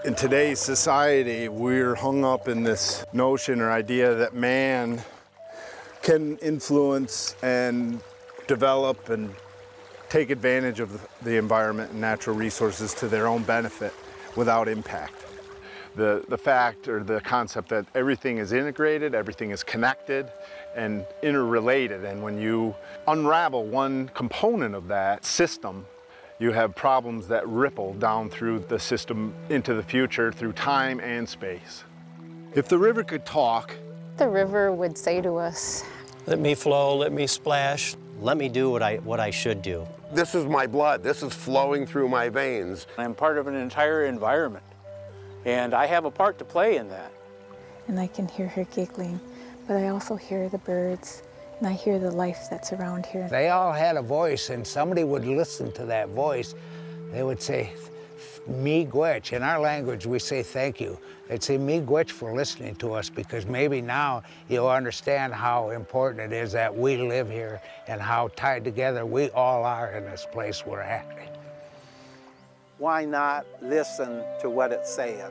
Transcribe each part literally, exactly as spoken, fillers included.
In today's society, we're hung up in this notion or idea that man can influence and develop and take advantage of the environment and natural resources to their own benefit without impact. The, the fact or the concept that everything is integrated, everything is connected and interrelated, and when you unravel one component of that system, you have problems that ripple down through the system into the future through time and space. If the river could talk, the river would say to us, let me flow, let me splash, let me do what I, what I should do. This is my blood, this is flowing through my veins. I'm part of an entire environment, and I have a part to play in that. And I can hear her giggling, but I also hear the birds, and I hear the life that's around here. They all had a voice, and somebody would listen to that voice. They would say, miigwech. In our language, we say thank you. They'd say miigwech for listening to us, because maybe now you'll understand how important it is that we live here and how tied together we all are in this place we're at. Why not listen to what it's saying?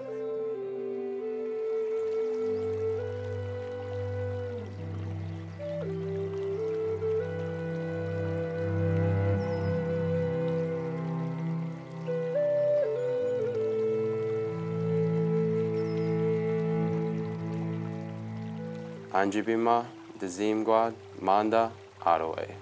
Anjibima, Dezimguad, Manda, Ottaway.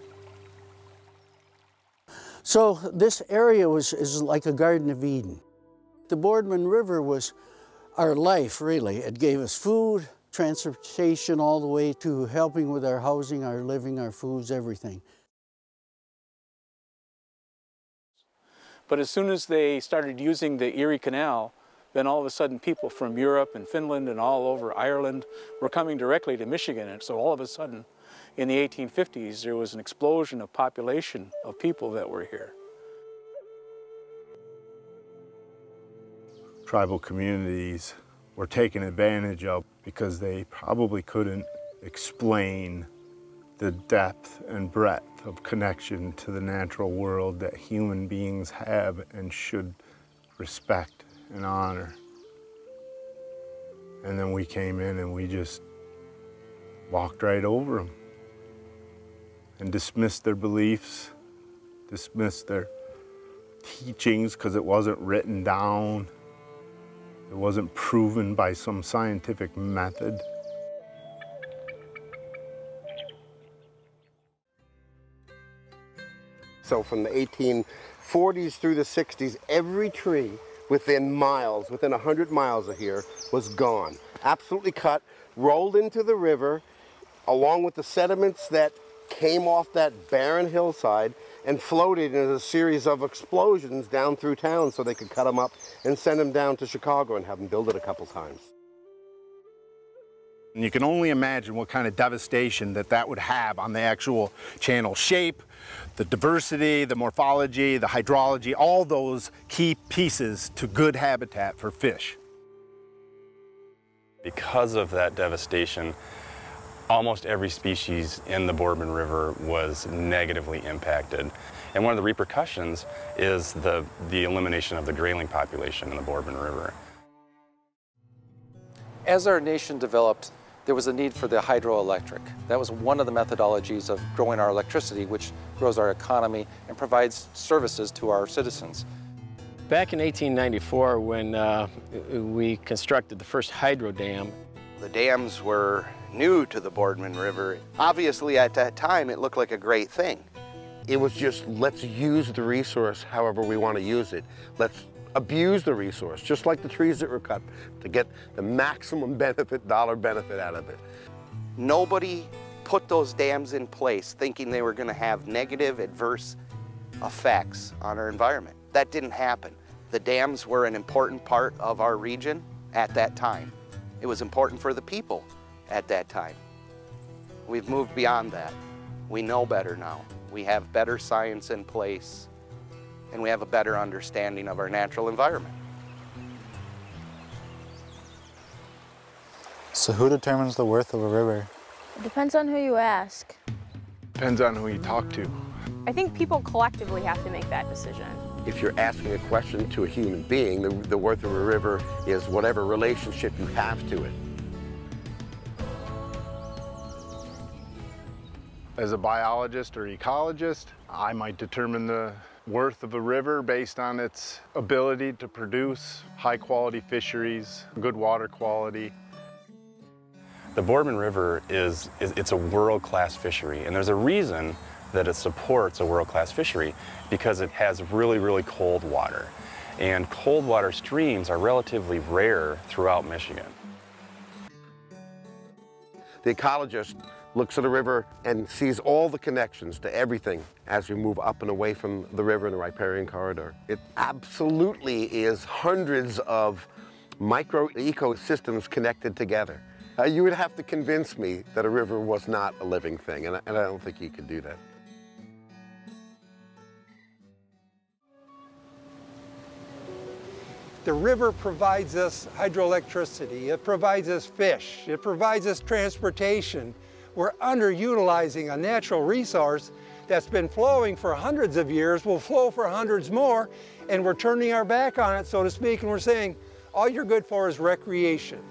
So this area was is like a Garden of Eden. The Boardman River was our life, really. It gave us food, transportation, all the way to helping with our housing, our living, our foods, everything. But as soon as they started using the Erie Canal, then all of a sudden people from Europe and Finland and all over Ireland were coming directly to Michigan. And so all of a sudden, in the eighteen fifties, there was an explosion of population of people that were here. Tribal communities were taken advantage of because they probably couldn't explain the depth and breadth of connection to the natural world that human beings have and should respect and honor. And then we came in and we just walked right over them and dismissed their beliefs, dismissed their teachings because it wasn't written down. It wasn't proven by some scientific method. So from the eighteen forties through the sixties, every tree within miles, within a hundred miles of here, was gone. Absolutely cut, rolled into the river, along with the sediments that came off that barren hillside and floated in a series of explosions down through town so they could cut them up and send them down to Chicago and have them build it a couple times. And you can only imagine what kind of devastation that that would have on the actual channel shape, the diversity, the morphology, the hydrology, all those key pieces to good habitat for fish. Because of that devastation, almost every species in the Boardman River was negatively impacted. And one of the repercussions is the, the elimination of the grayling population in the Boardman River. As our nation developed, there was a need for the hydroelectric. That was one of the methodologies of growing our electricity, which grows our economy and provides services to our citizens. Back in eighteen ninety-four, when uh, we constructed the first hydro dam, the dams were new to the Boardman River. Obviously, at that time, it looked like a great thing. It was just, let's use the resource however we want to use it. Let's abuse the resource, just like the trees that were cut, to get the maximum benefit, dollar benefit out of it. Nobody put those dams in place thinking they were going to have negative, adverse effects on our environment. That didn't happen. The dams were an important part of our region at that time. It was important for the people at that time. We've moved beyond that. We know better now. We have better science in place, and we have a better understanding of our natural environment. So who determines the worth of a river? It depends on who you ask. Depends on who you talk to. I think people collectively have to make that decision. If you're asking a question to a human being, the, the worth of a river is whatever relationship you have to it. As a biologist or ecologist, I might determine the worth of a river based on its ability to produce high-quality fisheries, good water quality. The Boardman River is, is it's a world-class fishery, and there's a reason that it supports a world-class fishery, because it has really, really cold water. And cold water streams are relatively rare throughout Michigan. The ecologist looks at a river and sees all the connections to everything as we move up and away from the river in the riparian corridor. It absolutely is hundreds of micro ecosystems connected together. Uh, you would have to convince me that a river was not a living thing, and I, and I don't think you could do that. The river provides us hydroelectricity, it provides us fish, it provides us transportation. We're underutilizing a natural resource that's been flowing for hundreds of years, will flow for hundreds more, and we're turning our back on it, so to speak, and we're saying, all you're good for is recreation.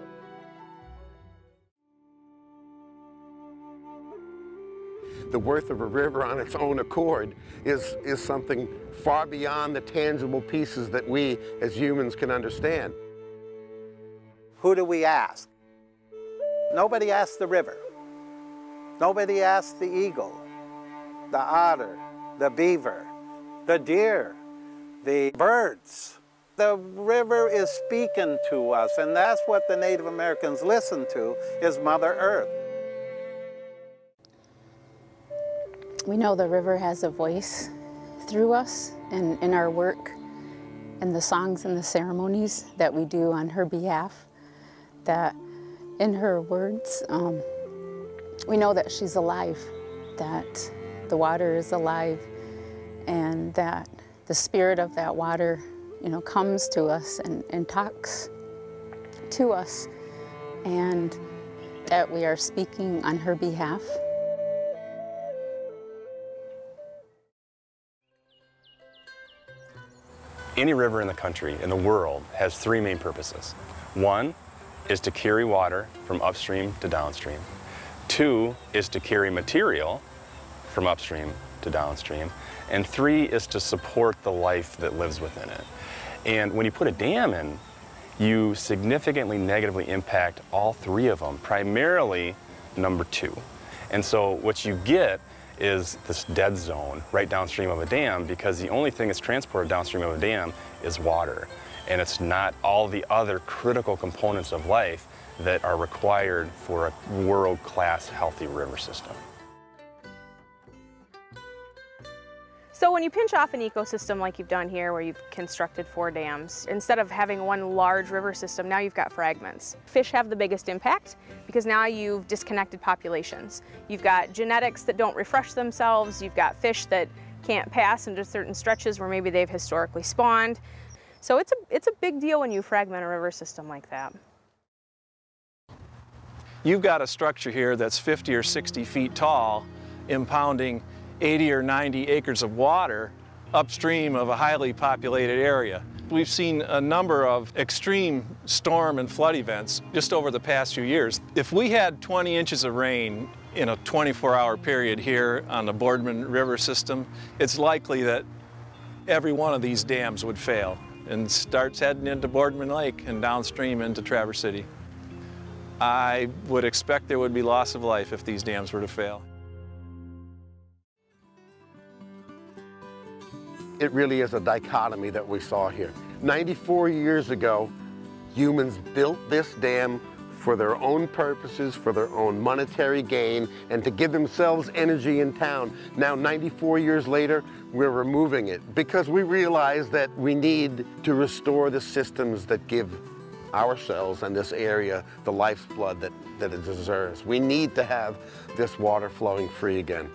The worth of a river on its own accord is, is something far beyond the tangible pieces that we as humans can understand. Who do we ask? Nobody asks the river. Nobody asks the eagle, the otter, the beaver, the deer, the birds. The river is speaking to us, and that's what the Native Americans listen to, is Mother Earth. We know the river has a voice through us and in our work and the songs and the ceremonies that we do on her behalf, that in her words, um, we know that she's alive, that the water is alive, and that the spirit of that water, you know, comes to us and, and talks to us, and that we are speaking on her behalf. Any river in the country, in the world, has three main purposes. One is to carry water from upstream to downstream. Two is to carry material from upstream to downstream. And three is to support the life that lives within it. And when you put a dam in, you significantly negatively impact all three of them, primarily number two. And so what you get is this dead zone right downstream of a dam, because the only thing that's transported downstream of a dam is water. And it's not all the other critical components of life that are required for a world-class healthy river system. So when you pinch off an ecosystem like you've done here, where you've constructed four dams, instead of having one large river system, now you've got fragments. Fish have the biggest impact because now you've disconnected populations. You've got genetics that don't refresh themselves, you've got fish that can't pass into certain stretches where maybe they've historically spawned. So it's a, it's a big deal when you fragment a river system like that. You've got a structure here that's fifty or sixty feet tall, impounding eighty or ninety acres of water upstream of a highly populated area. We've seen a number of extreme storm and flood events just over the past few years. If we had twenty inches of rain in a twenty-four hour period here on the Boardman River system, it's likely that every one of these dams would fail and starts heading into Boardman Lake and downstream into Traverse City. I would expect there would be loss of life if these dams were to fail. It really is a dichotomy that we saw here. ninety-four years ago, humans built this dam for their own purposes, for their own monetary gain, and to give themselves energy in town. Now, ninety-four years later, we're removing it because we realize that we need to restore the systems that give ourselves and this area the lifeblood that, that it deserves. We need to have this water flowing free again.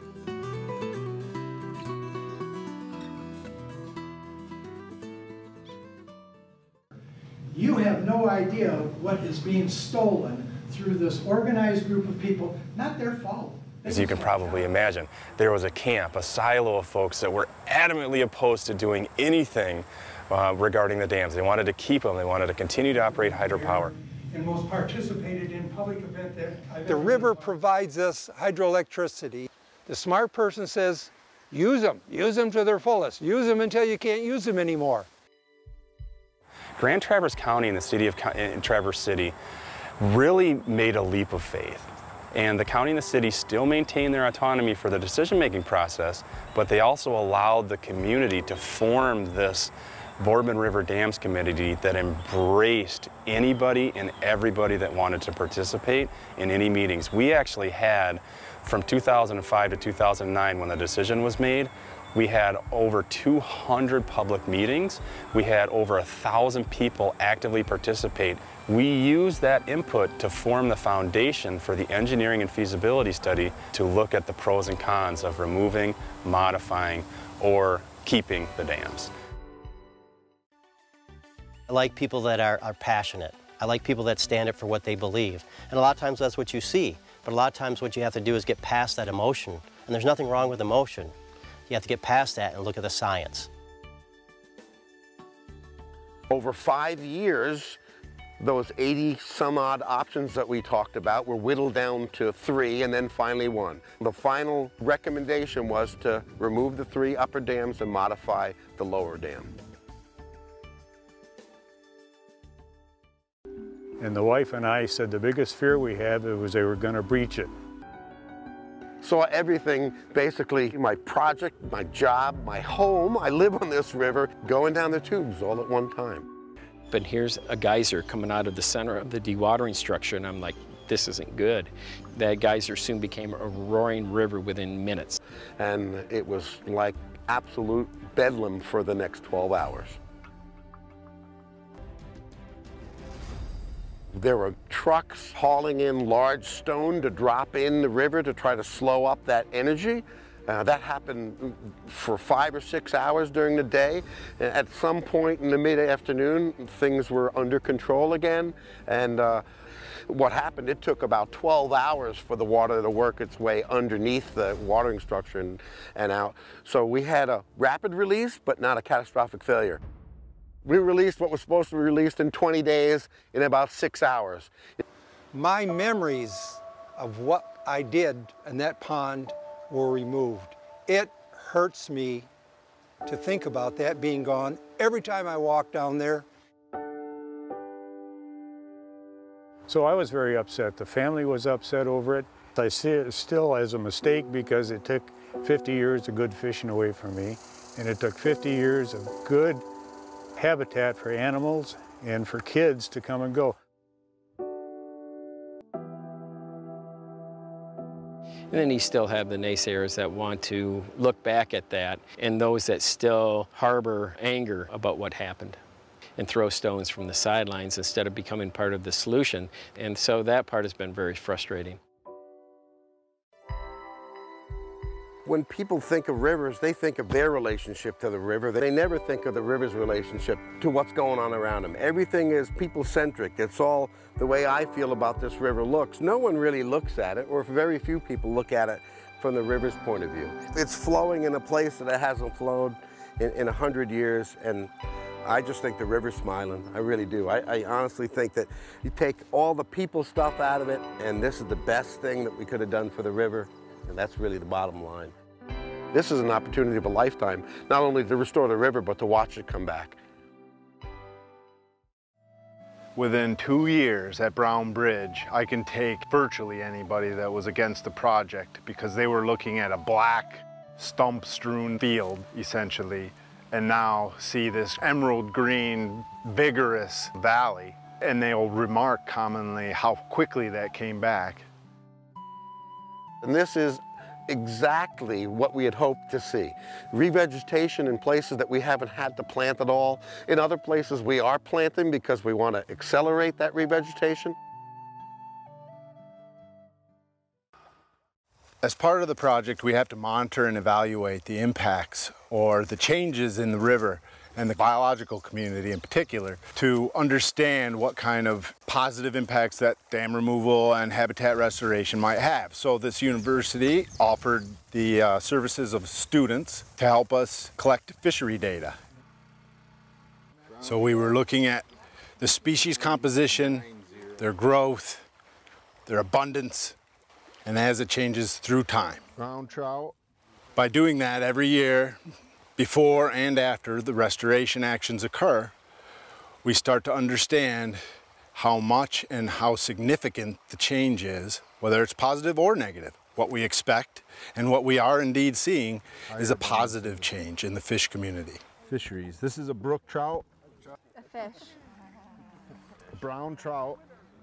You have no idea what is being stolen through this organized group of people. Not their fault. As you can probably imagine, there was a camp, a silo of folks that were adamantly opposed to doing anything uh, regarding the dams. They wanted to keep them. They wanted to continue to operate hydropower. And most participated in public event that I've The ever river been. provides us hydroelectricity. The smart person says, use them, use them to their fullest, use them until you can't use them anymore. Grand Traverse County and the city of in Traverse City really made a leap of faith. And the county and the city still maintain their autonomy for the decision-making process, but they also allowed the community to form this Boardman River Dams Committee that embraced anybody and everybody that wanted to participate in any meetings. We actually had, from two thousand five to two thousand nine, when the decision was made, we had over two hundred public meetings. We had over a thousand people actively participate. We used that input to form the foundation for the engineering and feasibility study to look at the pros and cons of removing, modifying, or keeping the dams. I like people that are, are passionate. I like people that stand up for what they believe. And a lot of times that's what you see. But a lot of times what you have to do is get past that emotion. And there's nothing wrong with emotion. You have to get past that and look at the science. Over five years, those eighty some odd options that we talked about were whittled down to three and then finally one. The final recommendation was to remove the three upper dams and modify the lower dam. And the wife and I said the biggest fear we had was they were going to breach it. So everything, basically my project, my job, my home, I live on this river, going down the tubes all at one time. But here's a geyser coming out of the center of the dewatering structure, and I'm like, this isn't good. That geyser soon became a roaring river within minutes. And it was like absolute bedlam for the next twelve hours. There were trucks hauling in large stone to drop in the river to try to slow up that energy. Uh, that happened for five or six hours during the day. At some point in the mid-afternoon, things were under control again. And uh, what happened, it took about twelve hours for the water to work its way underneath the watering structure and, and out. So we had a rapid release, but not a catastrophic failure. We released what was supposed to be released in twenty days in about six hours. My memories of what I did in that pond were removed. It hurts me to think about that being gone every time I walk down there. So I was very upset. The family was upset over it. I see it still as a mistake because it took fifty years of good fishing away from me, and it took fifty years of good habitat for animals and for kids to come and go. And then you still have the naysayers that want to look back at that, and those that still harbor anger about what happened and throw stones from the sidelines instead of becoming part of the solution. And so that part has been very frustrating. When people think of rivers, they think of their relationship to the river. They never think of the river's relationship to what's going on around them. Everything is people-centric. It's all the way I feel about this river looks. No one really looks at it, or very few people look at it from the river's point of view. It's flowing in a place that it hasn't flowed in a hundred years, and I just think the river's smiling. I really do. I, I honestly think that you take all the people stuff out of it, and this is the best thing that we could have done for the river, and that's really the bottom line. This is an opportunity of a lifetime, not only to restore the river, but to watch it come back. Within two years at Brown Bridge, I can take virtually anybody that was against the project because they were looking at a black, stump-strewn field, essentially, and now see this emerald green, vigorous valley. And they'll remark commonly how quickly that came back. And this is exactly what we had hoped to see. Revegetation in places that we haven't had to plant at all. In other places we are planting because we want to accelerate that revegetation. As part of the project, we have to monitor and evaluate the impacts or the changes in the river and the biological community in particular to understand what kind of positive impacts that dam removal and habitat restoration might have. So this university offered the uh, services of students to help us collect fishery data. So we were looking at the species composition, their growth, their abundance, and as it changes through time. Brown trout. By doing that every year, before and after the restoration actions occur, we start to understand how much and how significant the change is, whether it's positive or negative. What we expect and what we are indeed seeing is a positive change in the fish community. Fisheries. This is a brook trout. A fish. Brown trout.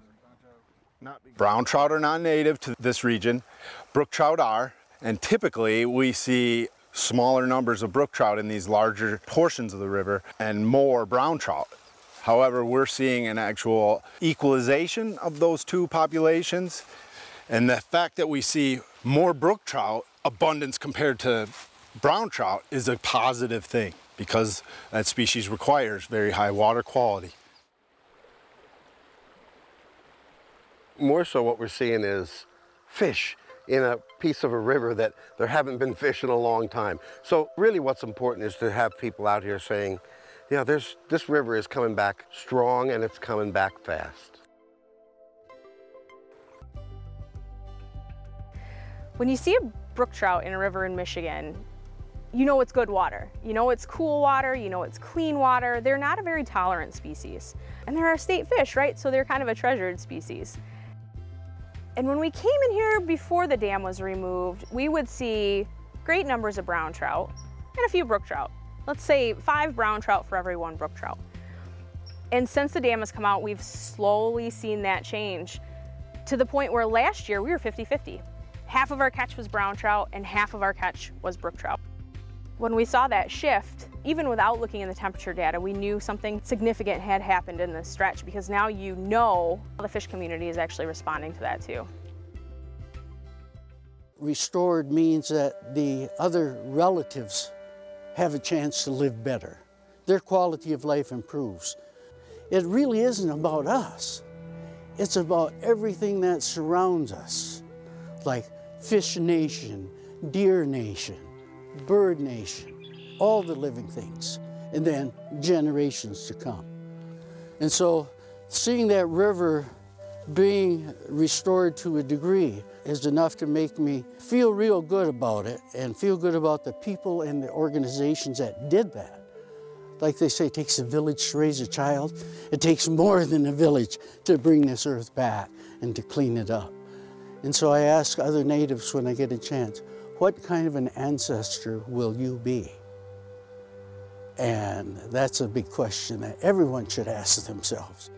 Brown trout are not native to this region. Brook trout are, and typically we see smaller numbers of brook trout in these larger portions of the river and more brown trout. However, we're seeing an actual equalization of those two populations, and the fact that we see more brook trout abundance compared to brown trout is a positive thing because that species requires very high water quality. More so what we're seeing is fish in a piece of a river that there haven't been fish in a long time. So really what's important is to have people out here saying, yeah, there's, this river is coming back strong and it's coming back fast. When you see a brook trout in a river in Michigan, you know it's good water. You know it's cool water, you know it's clean water. They're not a very tolerant species. And they're our state fish, right? So they're kind of a treasured species. And when we came in here before the dam was removed, we would see great numbers of brown trout and a few brook trout. Let's say five brown trout for every one brook trout. And since the dam has come out, we've slowly seen that change to the point where last year we were fifty fifty. Half of our catch was brown trout and half of our catch was brook trout. When we saw that shift, even without looking in the temperature data, we knew something significant had happened in this stretch because now you know the fish community is actually responding to that too. Restored means that the other relatives have a chance to live better. Their quality of life improves. It really isn't about us. It's about everything that surrounds us, like Fish Nation, Deer Nation, Bird Nation, all the living things, and then generations to come. And so seeing that river being restored to a degree is enough to make me feel real good about it and feel good about the people and the organizations that did that. Like they say, it takes a village to raise a child. It takes more than a village to bring this earth back and to clean it up. And so I ask other natives when I get a chance, what kind of an ancestor will you be? And that's a big question that everyone should ask themselves.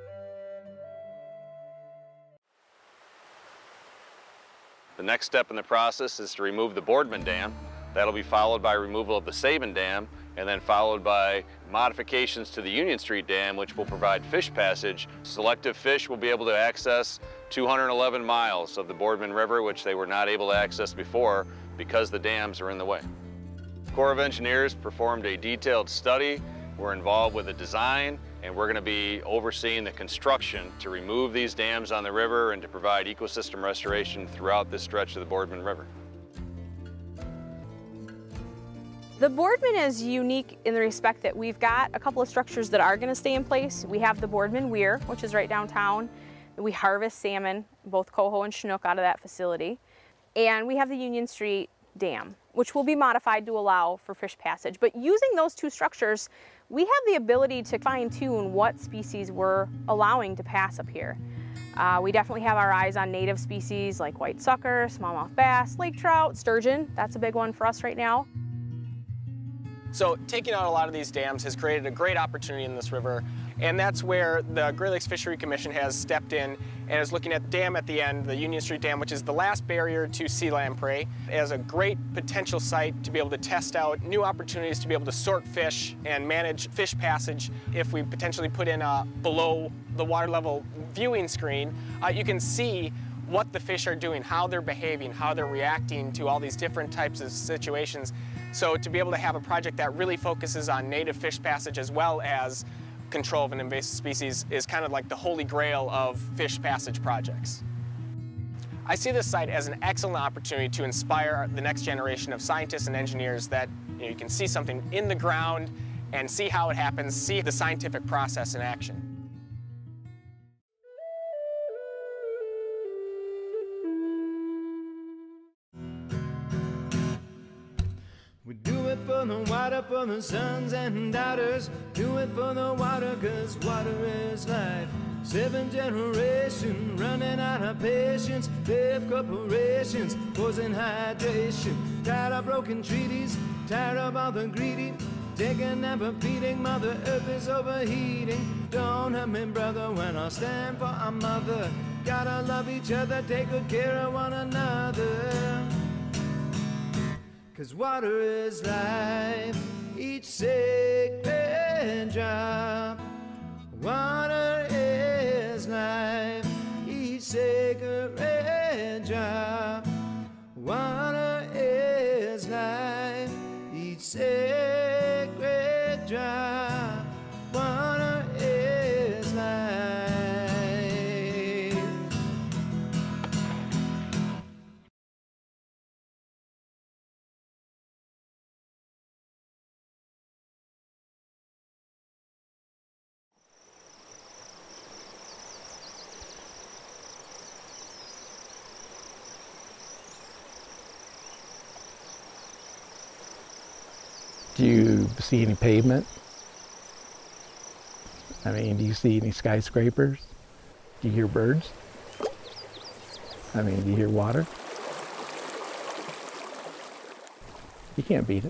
The next step in the process is to remove the Boardman Dam. That'll be followed by removal of the Sabin Dam, and then followed by modifications to the Union Street Dam, which will provide fish passage. Selective fish will be able to access two hundred eleven miles of the Boardman River, which they were not able to access before because the dams are in the way. The Corps of Engineers performed a detailed study. We're involved with the design, and we're going to be overseeing the construction to remove these dams on the river and to provide ecosystem restoration throughout this stretch of the Boardman River. The Boardman is unique in the respect that we've got a couple of structures that are going to stay in place. We have the Boardman Weir, which is right downtown. We harvest salmon, both coho and chinook, out of that facility. And we have the Union Street Dam, which will be modified to allow for fish passage. But using those two structures, we have the ability to fine-tune what species we're allowing to pass up here. Uh, we definitely have our eyes on native species like white sucker, smallmouth bass, lake trout, sturgeon. That's a big one for us right now. So taking out a lot of these dams has created a great opportunity in this river, and that's where the Great Lakes Fishery Commission has stepped in and is looking at the dam at the end, the Union Street Dam, which is the last barrier to sea lamprey, as a great potential site to be able to test out new opportunities to be able to sort fish and manage fish passage. If we potentially put in a below the water level viewing screen, uh, you can see what the fish are doing, how they're behaving, how they're reacting to all these different types of situations. So to be able to have a project that really focuses on native fish passage as well as control of an invasive species is kind of like the holy grail of fish passage projects. I see this site as an excellent opportunity to inspire the next generation of scientists and engineers that you know, you can see something in the ground and see how it happens, see the scientific process in action. We do it for the water, for the sons and daughters. Do it for the water, cause water is life. Seven generations running out of patience. Big corporations causing hydration. Tired of broken treaties, tired of all the greedy. Taking never feeding, Mother Earth is overheating. Don't hurt me, brother, when I stand for our mother. Gotta love each other, take good care of one another. Cause water is life, each sacred drop. Water is life, each sacred drop. Water is life, each sacred drop. Water is life. Do you see any pavement? I mean, do you see any skyscrapers? Do you hear birds? I mean, do you hear water? You can't beat it.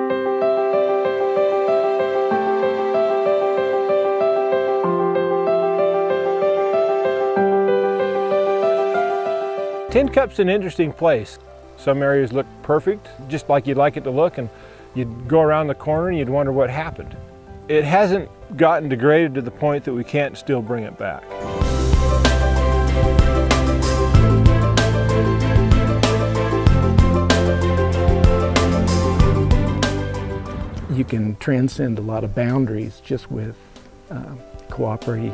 Tincup's an interesting place. Some areas look perfect, just like you'd like it to look, and you'd go around the corner and you'd wonder what happened. It hasn't gotten degraded to the point that we can't still bring it back. You can transcend a lot of boundaries just with uh, cooperating.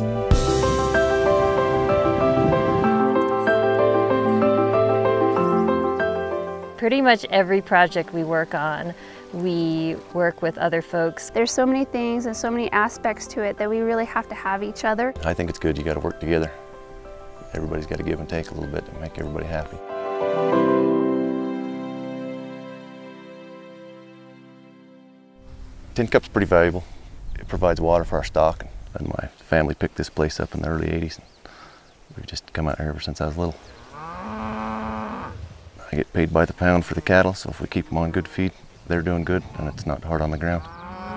Pretty much every project we work on, we work with other folks. There's so many things and so many aspects to it that we really have to have each other. I think it's good. You got to work together. Everybody's got to give and take a little bit to make everybody happy. Tincup's pretty valuable. It provides water for our stock, and my family picked this place up in the early eighties. We've just come out here ever since I was little. I get paid by the pound for the cattle, so if we keep them on good feed, they're doing good and it's not hard on the ground.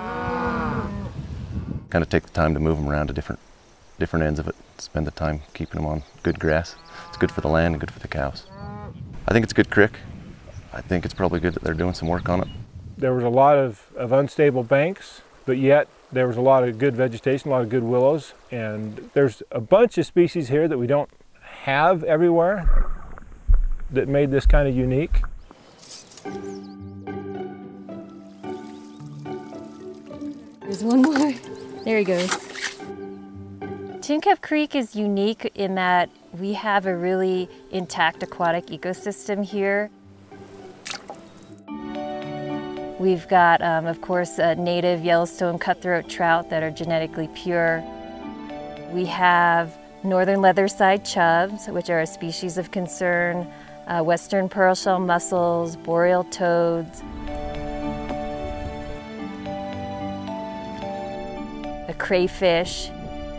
Kind of take the time to move them around to different different ends of it, spend the time keeping them on good grass. It's good for the land and good for the cows. I think it's a good creek. I think it's probably good that they're doing some work on it. There was a lot of, of unstable banks, but yet there was a lot of good vegetation, a lot of good willows, and there's a bunch of species here that we don't have everywhere that made this kind of unique. There's one more. There he goes. Tincup Creek is unique in that we have a really intact aquatic ecosystem here. We've got, um, of course, uh, native Yellowstone cutthroat trout that are genetically pure. We have northern leather-side chubs, which are a species of concern, uh, western pearl-shell mussels, boreal toads, a crayfish,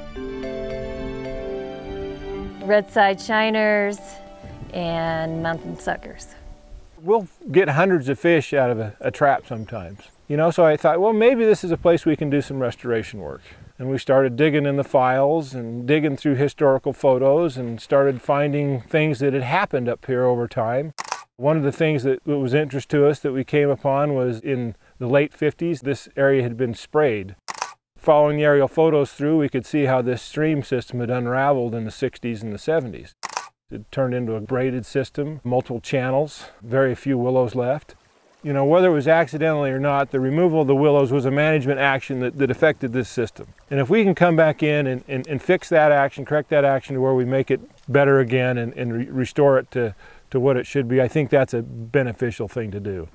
red-side shiners, and mountain suckers. We'll get hundreds of fish out of a, a trap sometimes. You know, so I thought, well, maybe this is a place we can do some restoration work. And we started digging in the files and digging through historical photos and started finding things that had happened up here over time. One of the things that was of interest to us that we came upon was in the late fifties, this area had been sprayed. Following the aerial photos through, we could see how this stream system had unraveled in the sixties and the seventies. It turned into a braided system, multiple channels, very few willows left. You know, whether it was accidentally or not, the removal of the willows was a management action that, that affected this system. And if we can come back in and, and, and fix that action, correct that action to where we make it better again and, and re restore it to, to what it should be, I think that's a beneficial thing to do.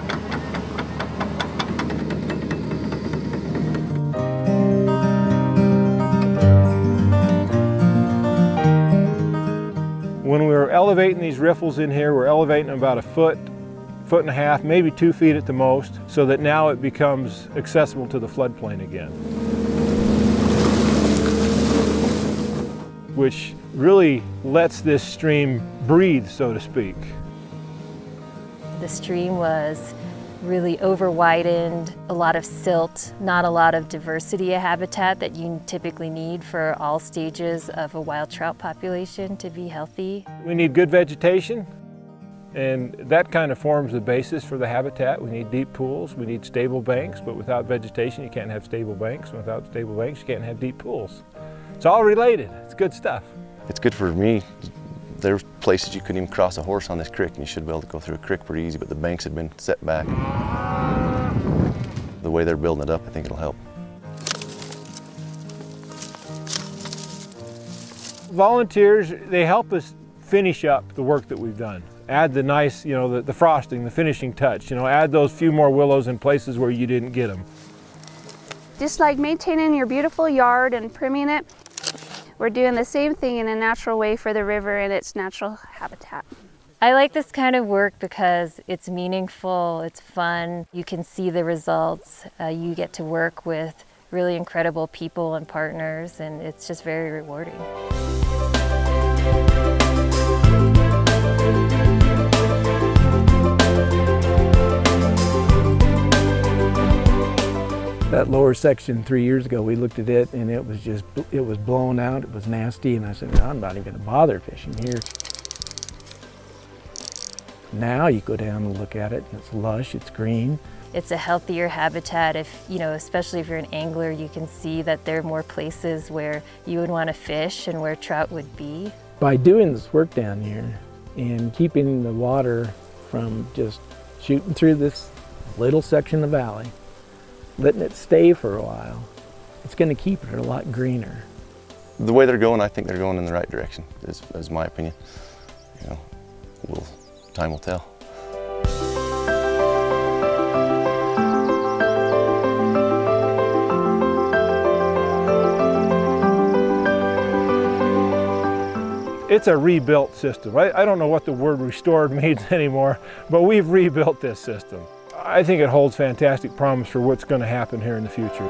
When we were elevating these riffles in here, we're elevating them about a foot, foot and a half, maybe two feet at the most, so that now it becomes accessible to the floodplain again. Which really lets this stream breathe, so to speak. The stream was really over-widened, a lot of silt, not a lot of diversity of habitat that you typically need for all stages of a wild trout population to be healthy. We need good vegetation, and that kind of forms the basis for the habitat. We need deep pools, we need stable banks, but without vegetation you can't have stable banks. Without stable banks you can't have deep pools. It's all related, it's good stuff. It's good for me. There's places you couldn't even cross a horse on this creek, and you should be able to go through a creek pretty easy, but the banks have been set back. The way they're building it up, I think it'll help. Volunteers, they help us finish up the work that we've done. Add the nice, you know, the, the frosting, the finishing touch, you know, add those few more willows in places where you didn't get them. Just like maintaining your beautiful yard and priming it, we're doing the same thing in a natural way for the river and its natural habitat. I like this kind of work because it's meaningful, it's fun, you can see the results, uh, you get to work with really incredible people and partners, and it's just very rewarding. That lower section three years ago, we looked at it and it was just, it was blown out, it was nasty, and I said, no, I'm not even gonna bother fishing here. Now you go down and look at it, and it's lush, it's green. It's a healthier habitat. If, you know, especially if you're an angler, you can see that there are more places where you would want to fish and where trout would be. By doing this work down here and keeping the water from just shooting through this little section of the valley, letting it stay for a while, it's going to keep it a lot greener. The way they're going, I think they're going in the right direction, is, is my opinion. You know, we'll, time will tell. It's a rebuilt system. I, I don't know what the word restored means anymore, but we've rebuilt this system. I think it holds fantastic promise for what's going to happen here in the future.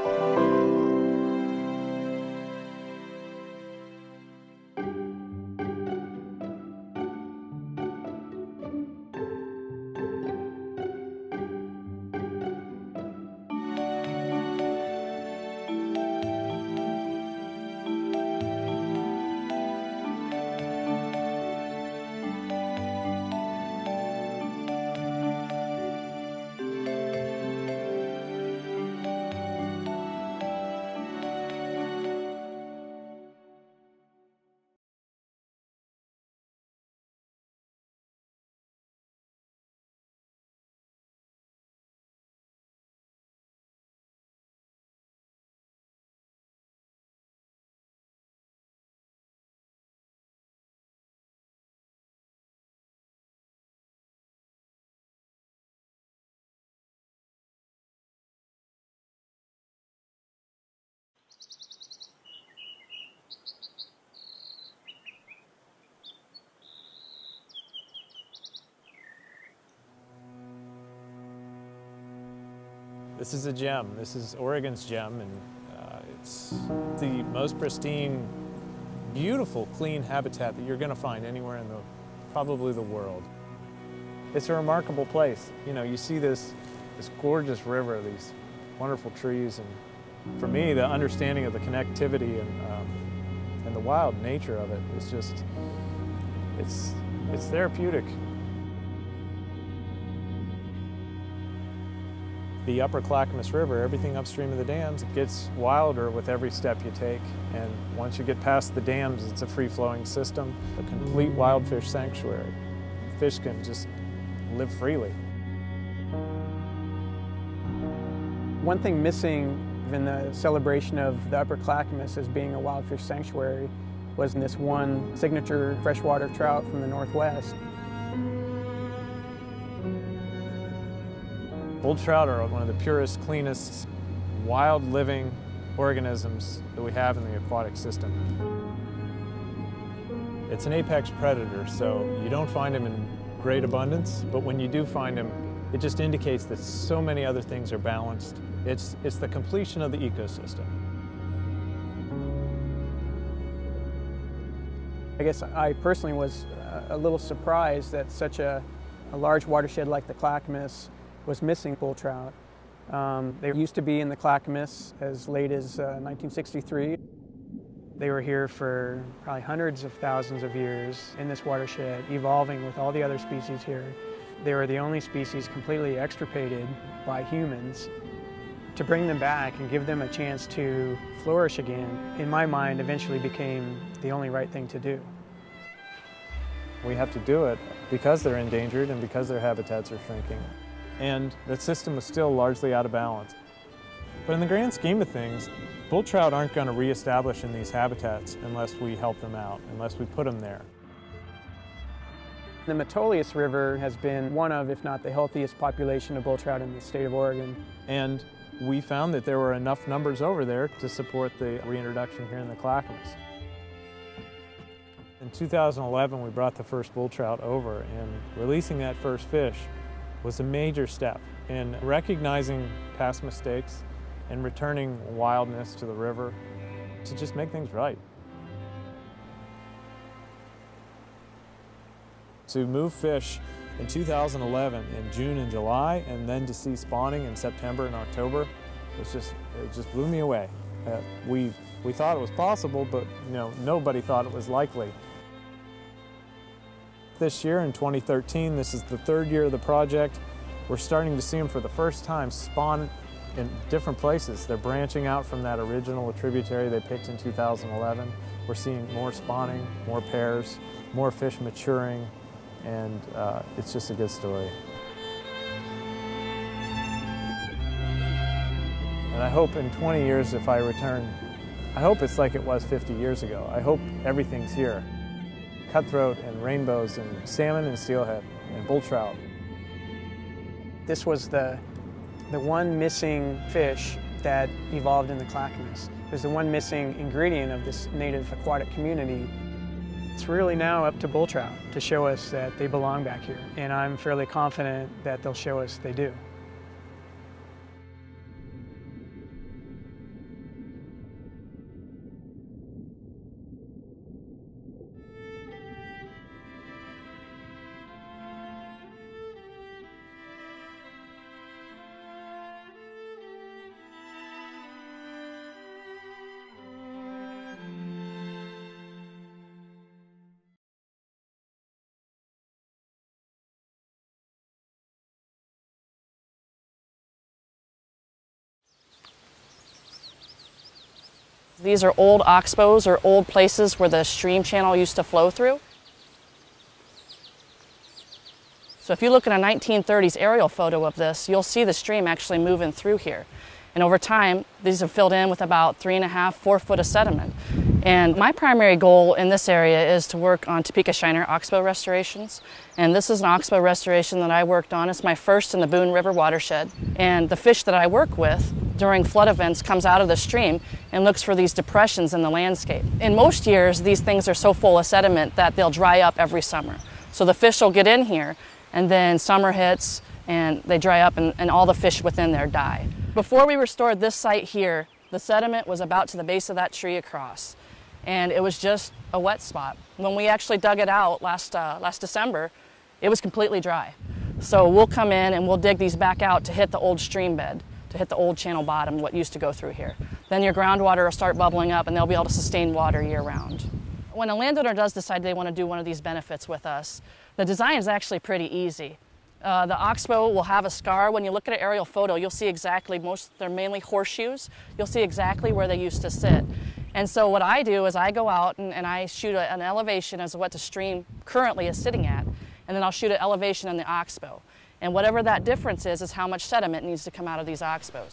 This is a gem. This is Oregon's gem, and uh, it's the most pristine, beautiful, clean habitat that you're going to find anywhere in the, probably the world. It's a remarkable place. You know, you see this, this gorgeous river, these wonderful trees, and for me, the understanding of the connectivity and, um, and the wild nature of it is just, it's, it's therapeutic. The upper Clackamas River, everything upstream of the dams, it gets wilder with every step you take. And once you get past the dams, it's a free-flowing system, a complete wild fish sanctuary. Fish can just live freely. One thing missing in the celebration of the Upper Clackamas as being a wild fish sanctuary was this one signature freshwater trout from the Northwest. Bull trout are one of the purest, cleanest, wild living organisms that we have in the aquatic system. It's an apex predator, so you don't find them in great abundance, but when you do find them, it just indicates that so many other things are balanced. It's, it's the completion of the ecosystem. I guess I personally was a little surprised that such a, a large watershed like the Clackamas was missing bull trout. Um, they used to be in the Clackamas as late as uh, nineteen sixty-three. They were here for probably hundreds of thousands of years in this watershed, evolving with all the other species here. They were the only species completely extirpated by humans. To bring them back and give them a chance to flourish again, in my mind, eventually became the only right thing to do. We have to do it because they're endangered and because their habitats are shrinking. And the system is still largely out of balance. But in the grand scheme of things, bull trout aren't going to reestablish in these habitats unless we help them out, unless we put them there. The Metolius River has been one of, if not the healthiest population of bull trout in the state of Oregon. And we found that there were enough numbers over there to support the reintroduction here in the Clackamas. In two thousand eleven, we brought the first bull trout over, and releasing that first fish was a major step in recognizing past mistakes and returning wildness to the river to just make things right. To move fish in two thousand eleven in June and July, and then to see spawning in September and October, was just, it just blew me away. Uh, we, we thought it was possible, but you know, nobody thought it was likely. This year in twenty thirteen, this is the third year of the project, we're starting to see them for the first time spawn in different places. They're branching out from that original tributary they picked in two thousand eleven. We're seeing more spawning, more pairs, more fish maturing, and uh, it's just a good story. And I hope in twenty years, if I return, I hope it's like it was fifty years ago. I hope everything's here. Cutthroat and rainbows and salmon and steelhead and bull trout. This was the, the one missing fish that evolved in the Clackamas. It was the one missing ingredient of this native aquatic community. It's really now up to bull trout to show us that they belong back here, and I'm fairly confident that they'll show us they do. These are old oxbows or old places where the stream channel used to flow through. So if you look at a nineteen thirties aerial photo of this, you'll see the stream actually moving through here. And over time, these have filled in with about three and a half, four foot of sediment. And my primary goal in this area is to work on Topeka Shiner oxbow restorations. And this is an oxbow restoration that I worked on. It's my first in the Boone River watershed. And the fish that I work with during flood events comes out of the stream and looks for these depressions in the landscape. In most years, these things are so full of sediment that they'll dry up every summer. So the fish will get in here, and then summer hits, and they dry up, and, and all the fish within there die. Before we restored this site here, the sediment was about to the base of that tree across, and it was just a wet spot. When we actually dug it out last, uh, last December, it was completely dry. So we'll come in and we'll dig these back out to hit the old stream bed, to hit the old channel bottom, what used to go through here. Then your groundwater will start bubbling up, and they'll be able to sustain water year round. When a landowner does decide they want to do one of these benefits with us, the design is actually pretty easy. Uh, the oxbow will have a scar. When you look at an aerial photo, you'll see exactly, most, they're mainly horseshoes. You'll see exactly where they used to sit. And so what I do is I go out and, and I shoot a, an elevation as to what the stream currently is sitting at, and then I'll shoot an elevation in the oxbow. And whatever that difference is, is how much sediment needs to come out of these oxbows.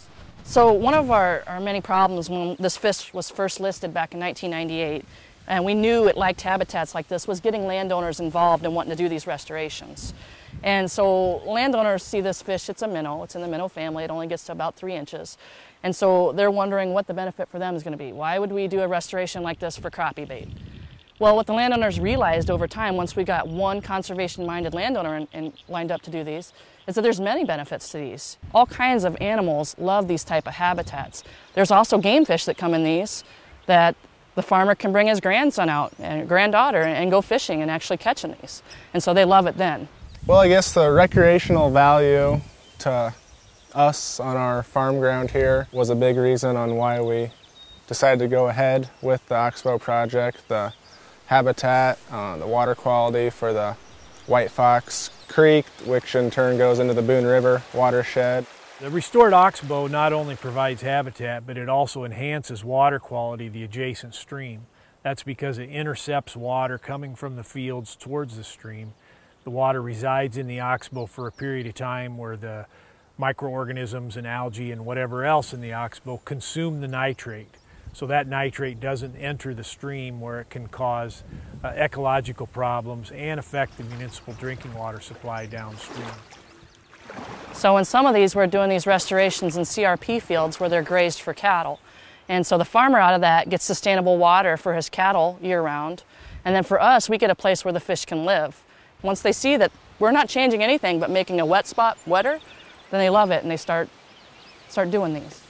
So one of our, our many problems when this fish was first listed back in nineteen ninety-eight, and we knew it liked habitats like this, was getting landowners involved in wanting to do these restorations. And so landowners see this fish, it's a minnow, it's in the minnow family, it only gets to about three inches. And so they're wondering what the benefit for them is going to be. Why would we do a restoration like this for crappie bait? Well, what the landowners realized over time, once we got one conservation-minded landowner in, in, lined up to do these, is that there's many benefits to these. All kinds of animals love these type of habitats. There's also game fish that come in these that the farmer can bring his grandson out and granddaughter and go fishing and actually catching these. And so they love it then. Well, I guess the recreational value to us on our farm ground here was a big reason on why we decided to go ahead with the Oxbow project. The habitat, uh, the water quality for the White Fox Creek, which in turn goes into the Boone River watershed. The restored Oxbow not only provides habitat, but it also enhances water quality of the adjacent stream. That's because it intercepts water coming from the fields towards the stream. The water resides in the Oxbow for a period of time where the microorganisms and algae and whatever else in the Oxbow consume the nitrate. So that nitrate doesn't enter the stream where it can cause uh, ecological problems and affect the municipal drinking water supply downstream. So in some of these, we're doing these restorations in C R P fields where they're grazed for cattle. And so the farmer out of that gets sustainable water for his cattle year-round. And then for us, we get a place where the fish can live. Once they see that we're not changing anything but making a wet spot wetter, then they love it and they start, start doing these.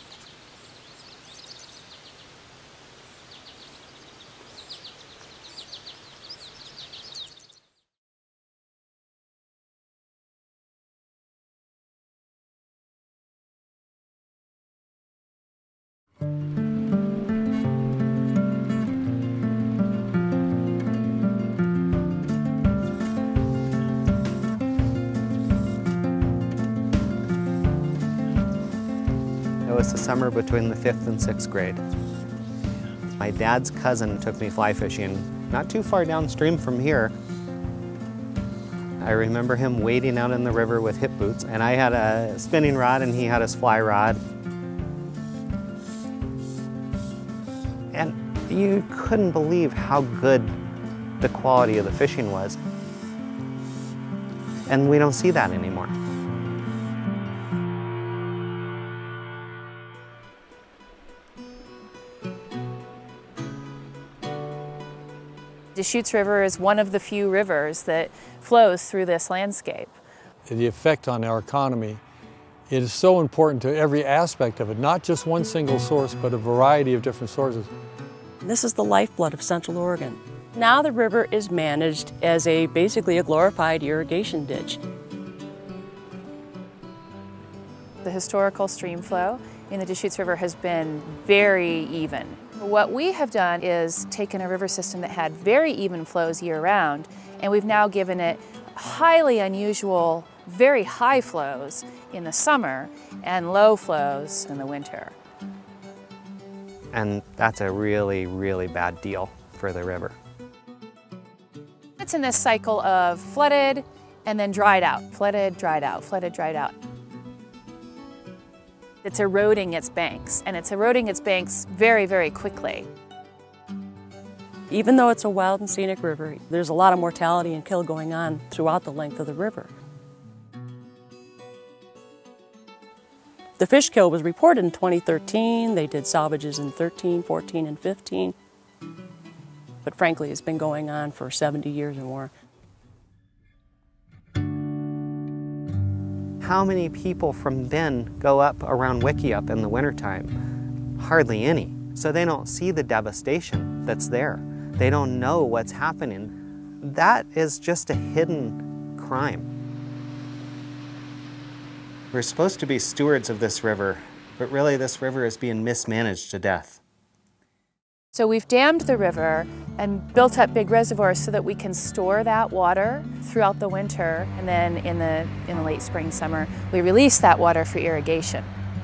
It was the summer between the fifth and sixth grade. My dad's cousin took me fly fishing not too far downstream from here. I remember him wading out in the river with hip boots, and I had a spinning rod and he had his fly rod. And you couldn't believe how good the quality of the fishing was. And we don't see that anymore. Deschutes River is one of the few rivers that flows through this landscape. The effect on our economy, it is so important to every aspect of it, not just one single source, but a variety of different sources. This is the lifeblood of Central Oregon. Now the river is managed as a basically a glorified irrigation ditch. The historical stream flow in the Deschutes River has been very even. What we have done is taken a river system that had very even flows year-round, and we've now given it highly unusual, very high flows in the summer and low flows in the winter. And that's a really, really bad deal for the river. It's in this cycle of flooded and then dried out, flooded, dried out, flooded, dried out. It's eroding its banks, and it's eroding its banks very, very quickly. Even though it's a wild and scenic river, there's a lot of mortality and kill going on throughout the length of the river. The fish kill was reported in twenty thirteen. They did salvages in thirteen, fourteen, and fifteen. But frankly, it's been going on for seventy years or more. How many people from then go up around Whychus in the wintertime? Hardly any. So they don't see the devastation that's there. They don't know what's happening. That is just a hidden crime. We're supposed to be stewards of this river, but really this river is being mismanaged to death. So we've dammed the river and built up big reservoirs so that we can store that water throughout the winter, and then in the, in the late spring, summer, we release that water for irrigation.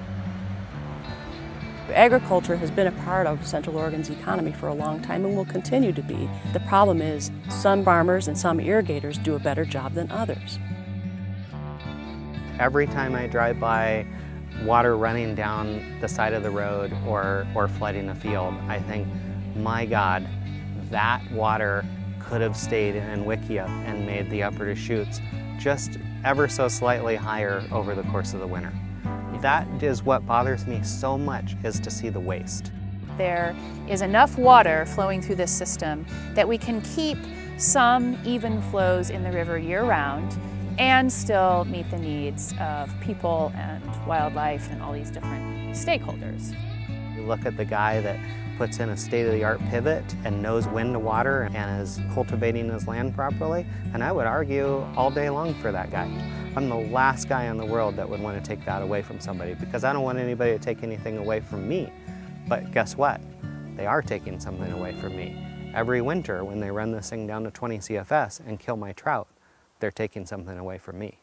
Agriculture has been a part of Central Oregon's economy for a long time and will continue to be. The problem is some farmers and some irrigators do a better job than others. Every time I drive by water running down the side of the road or, or flooding a field, I think, my God, that water could have stayed in Whychus and made the upper Deschutes just ever so slightly higher over the course of the winter. That is what bothers me so much, is to see the waste. There is enough water flowing through this system that we can keep some even flows in the river year-round and still meet the needs of people and wildlife and all these different stakeholders. You look at the guy that puts in a state-of-the-art pivot and knows when to water and is cultivating his land properly, and I would argue all day long for that guy. I'm the last guy in the world that would want to take that away from somebody, because I don't want anybody to take anything away from me. But guess what? They are taking something away from me. Every winter when they run this thing down to twenty C F S and kill my trout, they're taking something away from me.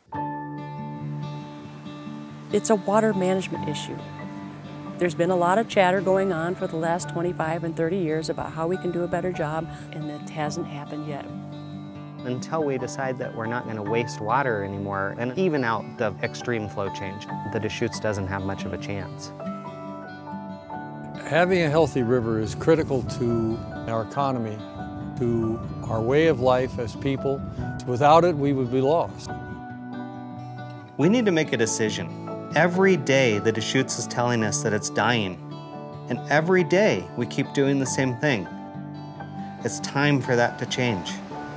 It's a water management issue. There's been a lot of chatter going on for the last twenty-five and thirty years about how we can do a better job, and it hasn't happened yet. Until we decide that we're not going to waste water anymore and even out the extreme flow change, the Deschutes doesn't have much of a chance. Having a healthy river is critical to our economy, to our way of life as people. Without it, we would be lost. We need to make a decision. Every day, the Deschutes is telling us that it's dying. And every day, we keep doing the same thing. It's time for that to change.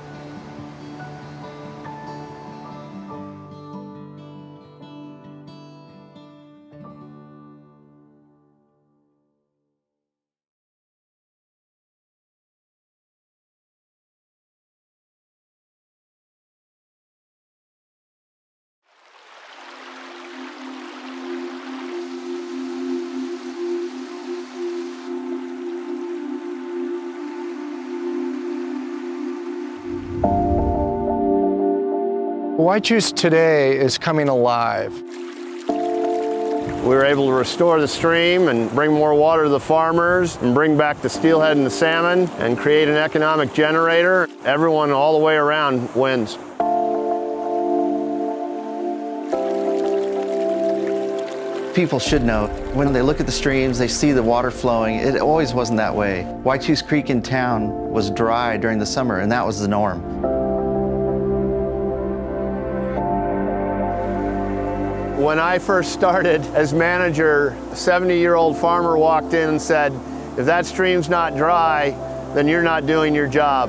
Whychus today is coming alive. We were able to restore the stream and bring more water to the farmers and bring back the steelhead and the salmon and create an economic generator. Everyone all the way around wins. People should know, when they look at the streams, they see the water flowing. It always wasn't that way. Whychus Creek in town was dry during the summer, and that was the norm. When I first started as manager, a seventy-year-old farmer walked in and said, "If that stream's not dry, then you're not doing your job."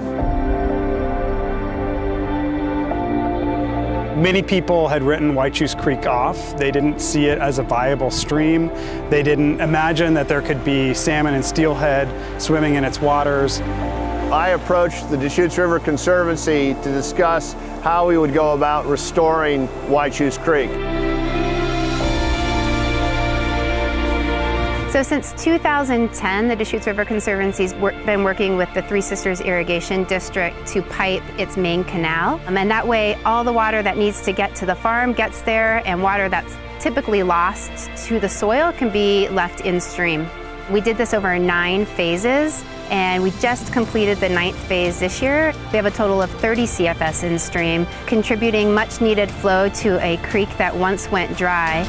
Many people had written Whychus Creek off. They didn't see it as a viable stream. They didn't imagine that there could be salmon and steelhead swimming in its waters. I approached the Deschutes River Conservancy to discuss how we would go about restoring Whychus Creek. So since two thousand ten, the Deschutes River Conservancy's wor been working with the Three Sisters Irrigation District to pipe its main canal. Um, and that way, all the water that needs to get to the farm gets there, and water that's typically lost to the soil can be left in stream. We did this over nine phases, and we just completed the ninth phase this year. We have a total of thirty C F S in stream, contributing much needed flow to a creek that once went dry.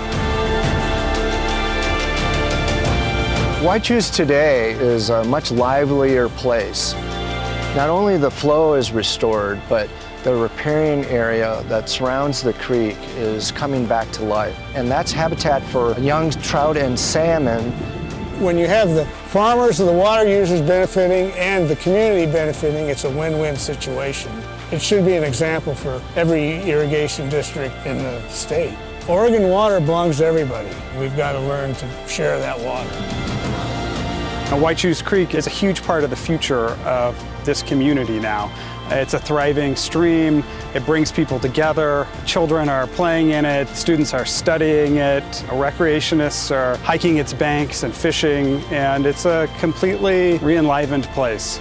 Whychus today is a much livelier place. Not only the flow is restored, but the riparian area that surrounds the creek is coming back to life. And that's habitat for young trout and salmon. When you have the farmers and the water users benefiting and the community benefiting, it's a win-win situation. It should be an example for every irrigation district in the state. Oregon water belongs to everybody. We've got to learn to share that water. Now, Whychus Creek is a huge part of the future of this community now. It's a thriving stream. It brings people together. Children are playing in it. Students are studying it. Recreationists are hiking its banks and fishing. And it's a completely re-enlivened place.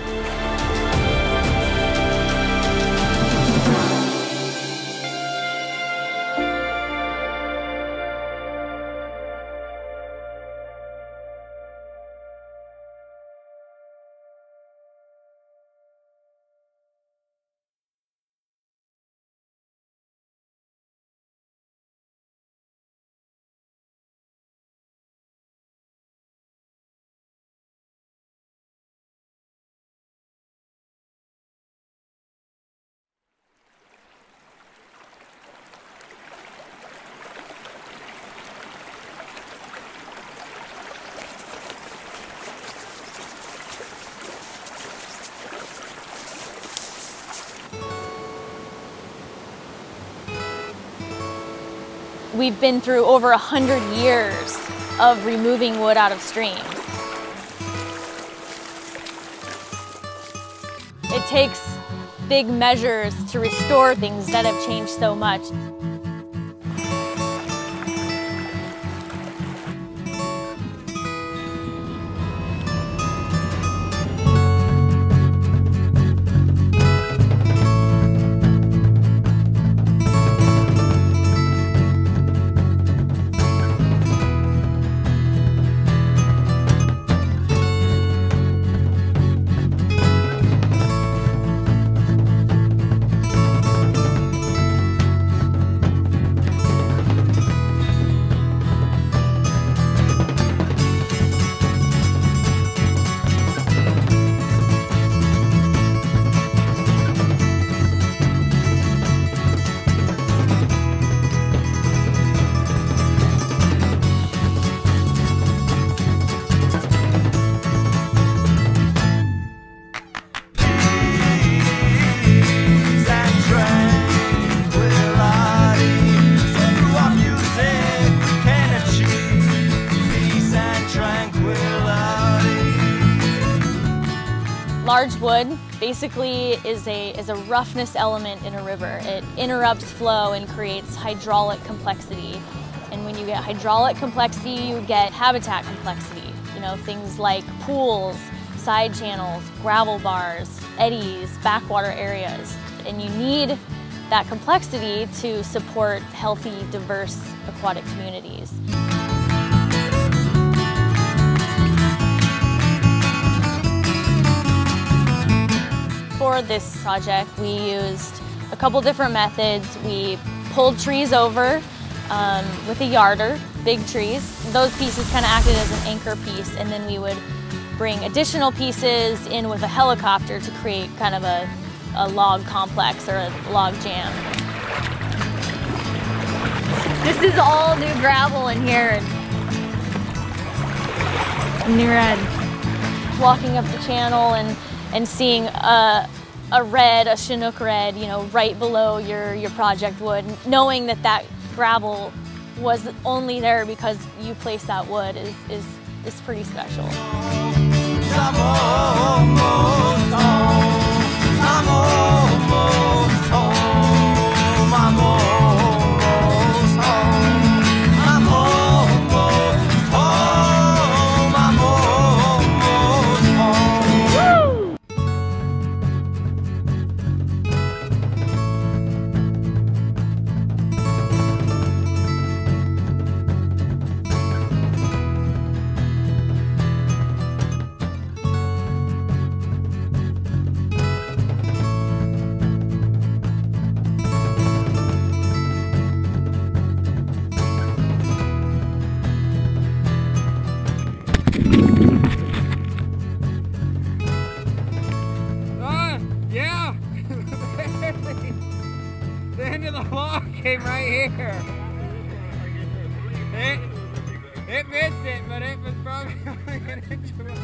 We've been through over a hundred years of removing wood out of streams. It takes big measures to restore things that have changed so much. Large wood basically is a, is a roughness element in a river. It interrupts flow and creates hydraulic complexity. And when you get hydraulic complexity, you get habitat complexity. You know, things like pools, side channels, gravel bars, eddies, backwater areas. And you need that complexity to support healthy, diverse aquatic communities. For this project, we used a couple different methods. We pulled trees over um, with a yarder, big trees. Those pieces kind of acted as an anchor piece, and then we would bring additional pieces in with a helicopter to create kind of a, a log complex or a log jam. This is all new gravel in here. New red. Walking up the channel and and seeing a, a red, a Chinook red, you know, right below your, your project wood, knowing that that gravel was only there because you placed that wood is, is, is pretty special. I'm almost home. I'm almost home. I'm almost home. I'm almost home. I'm almost home. Woo! The end of the log came right here. It, it missed it, but it was probably only an inch away.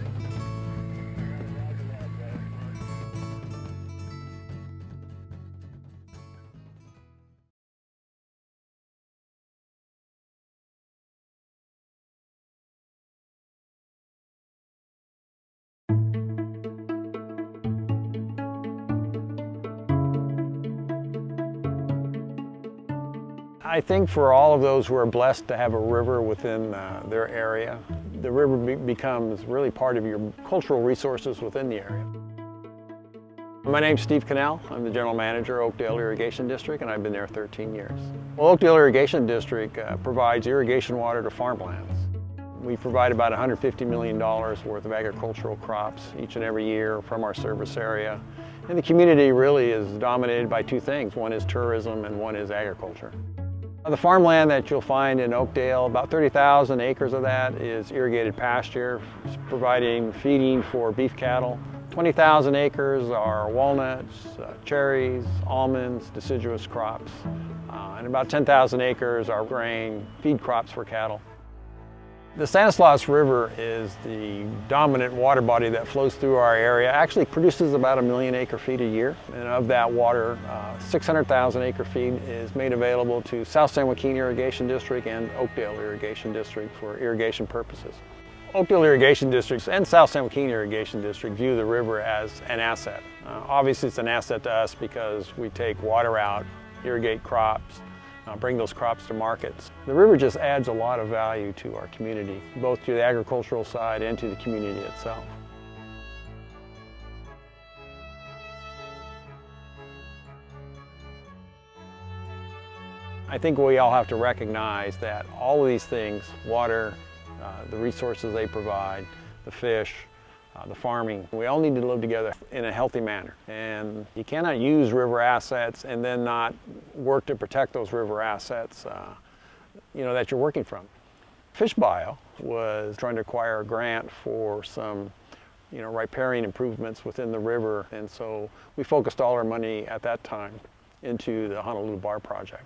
I think for all of those who are blessed to have a river within uh, their area, the river be becomes really part of your cultural resources within the area. My name's Steve Cannell. I'm the general manager of Oakdale Irrigation District, and I've been there thirteen years. Well, Oakdale Irrigation District uh, provides irrigation water to farmlands. We provide about one hundred fifty million dollars worth of agricultural crops each and every year from our service area. And the community really is dominated by two things. One is tourism and one is agriculture. The farmland that you'll find in Oakdale, about thirty thousand acres of that is irrigated pasture, providing feeding for beef cattle. twenty thousand acres are walnuts, uh, cherries, almonds, deciduous crops. Uh, and about ten thousand acres are grain, feed crops for cattle. The Stanislaus River is the dominant water body that flows through our area. Actually produces about a million acre feet a year. And of that water, uh, six hundred thousand acre feet is made available to South San Joaquin Irrigation District and Oakdale Irrigation District for irrigation purposes. Oakdale Irrigation District and South San Joaquin Irrigation District view the river as an asset. Uh, obviously it's an asset to us because we take water out, irrigate crops, Uh, bring those crops to markets. The river just adds a lot of value to our community, both to the agricultural side and to the community itself. I think we all have to recognize that all of these things, water, uh, the resources they provide, the fish, Uh, the farming, we all need to live together in a healty manner. And you cannot use river assets and then not work to protect those river assets uh, you know, that you're working from. FISHBIO was trying to acquire a grant for some you know, riparian improvements within the river, and so we focused all our money at that time into the Honolulu Bar project.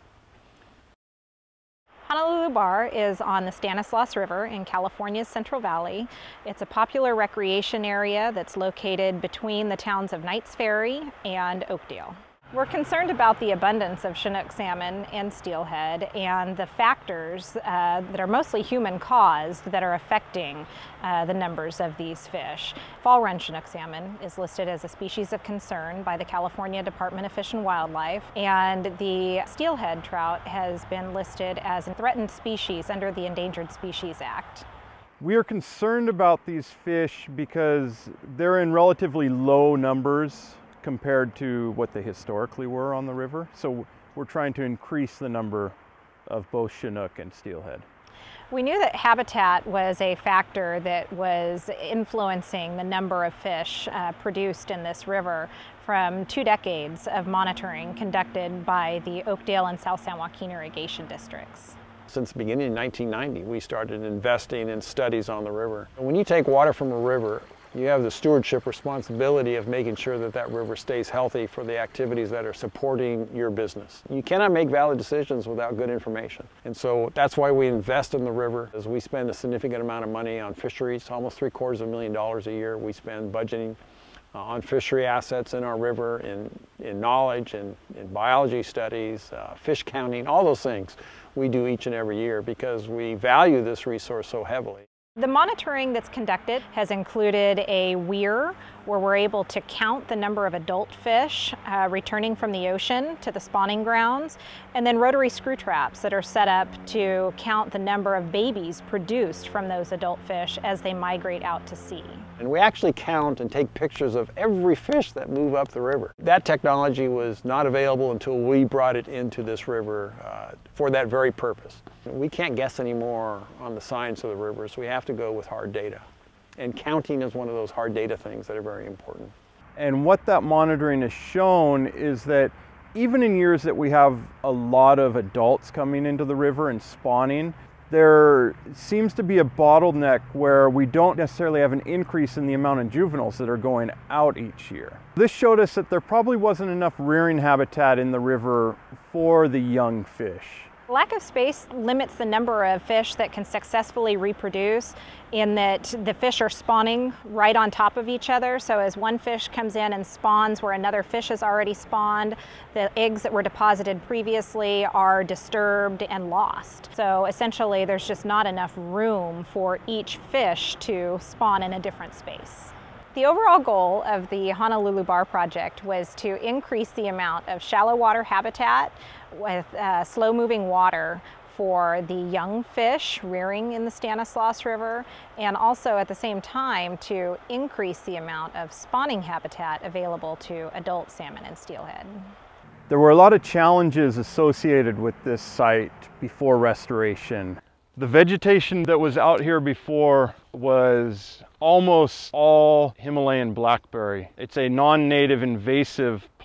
Honolulu Bar is on the Stanislaus River in California's Central Valley. It's a popular recreation area that's located between the towns of Knights Ferry and Oakdale. We're concerned about the abundance of Chinook salmon and steelhead and the factors uh, that are mostly human-caused that are affecting uh, the numbers of these fish. Fall-run Chinook salmon is listed as a species of concern by the California Department of Fish and Wildlife, and the steelhead trout has been listed as a threatened species under the Endangered Species Act. We are concerned about these fish because they're in relatively low numbers compared to what they historically were on the river. So we're trying to increase the number of both Chinook and steelhead. We knew that habitat was a factor that was influencing the number of fish uh, produced in this river from two decades of monitoring conducted by the Oakdale and South San Joaquin irrigation districts. Since the beginning of nineteen ninety, we started investing in studies on the river. When you take water from a river, you have the stewardship responsibility of making sure that that river stays healthy for the activities that are supporting your business. You cannot make valid decisions without good information. And so that's why we invest in the river, as we spend a significant amount of money on fisheries, almost three quarters of a million dollars a year. We spend budgeting uh, on fishery assets in our river, in, in knowledge, in, in biology studies, uh, fish counting, all those things we do each and every year because we value this resource so heavily. The monitoring that's conducted has included a weir where we're able to count the number of adult fish uh, returning from the ocean to the spawning grounds, and then rotary screw traps that are set up to count the number of babies produced from those adult fish as they migrate out to sea. And we actually count and take pictures of every fish that move up the river. That technology was not available until we brought it into this river uh, for that very purpose. We can't guess anymore on the science of the rivers. We have to go with hard data. And counting is one of those hard data things that are very important. And what that monitoring has shown is that even in years that we have a lot of adults coming into the river and spawning, there seems to be a bottleneck where we don't necessarily have an increase in the amount of juveniles that are going out each year. This showed us that there probably wasn't enough rearing habitat in the river for the young fish. Lack of space limits the number of fish that can successfully reproduce in that the fish are spawning right on top of each other. So as one fish comes in and spawns where another fish has already spawned, the eggs that were deposited previously are disturbed and lost. So essentially there's just not enough room for each fish to spawn in a different space. The overall goal of the Honolulu Bar project was to increase the amount of shallow water habitat with uh, slow-moving water for the young fish rearing in the Stanislaus River, and also at the same time to increase the amount of spawning habitat available to adult salmon and steelhead. There were a lot of challenges associated with this site before restoration. The vegetation that was out here before was almost all Himalayan blackberry. It's a non-native invasive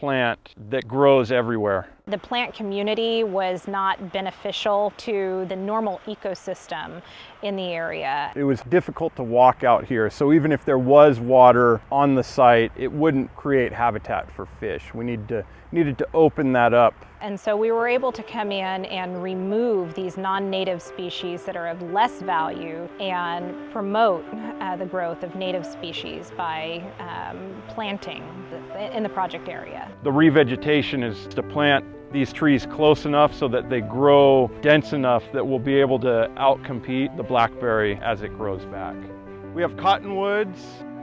plant that grows everywhere. The plant community was not beneficial to the normal ecosystem in the area. It was difficult to walk out here, so even if there was water on the site, it wouldn't create habitat for fish. We need to, needed to open that up. And so we were able to come in and remove these non-native species that are of less value and promote uh, the growth of native species by um, planting in the project area. The revegetation is to plant these trees close enough so that they grow dense enough that we'll be able to outcompete the blackberry as it grows back. We have cottonwoods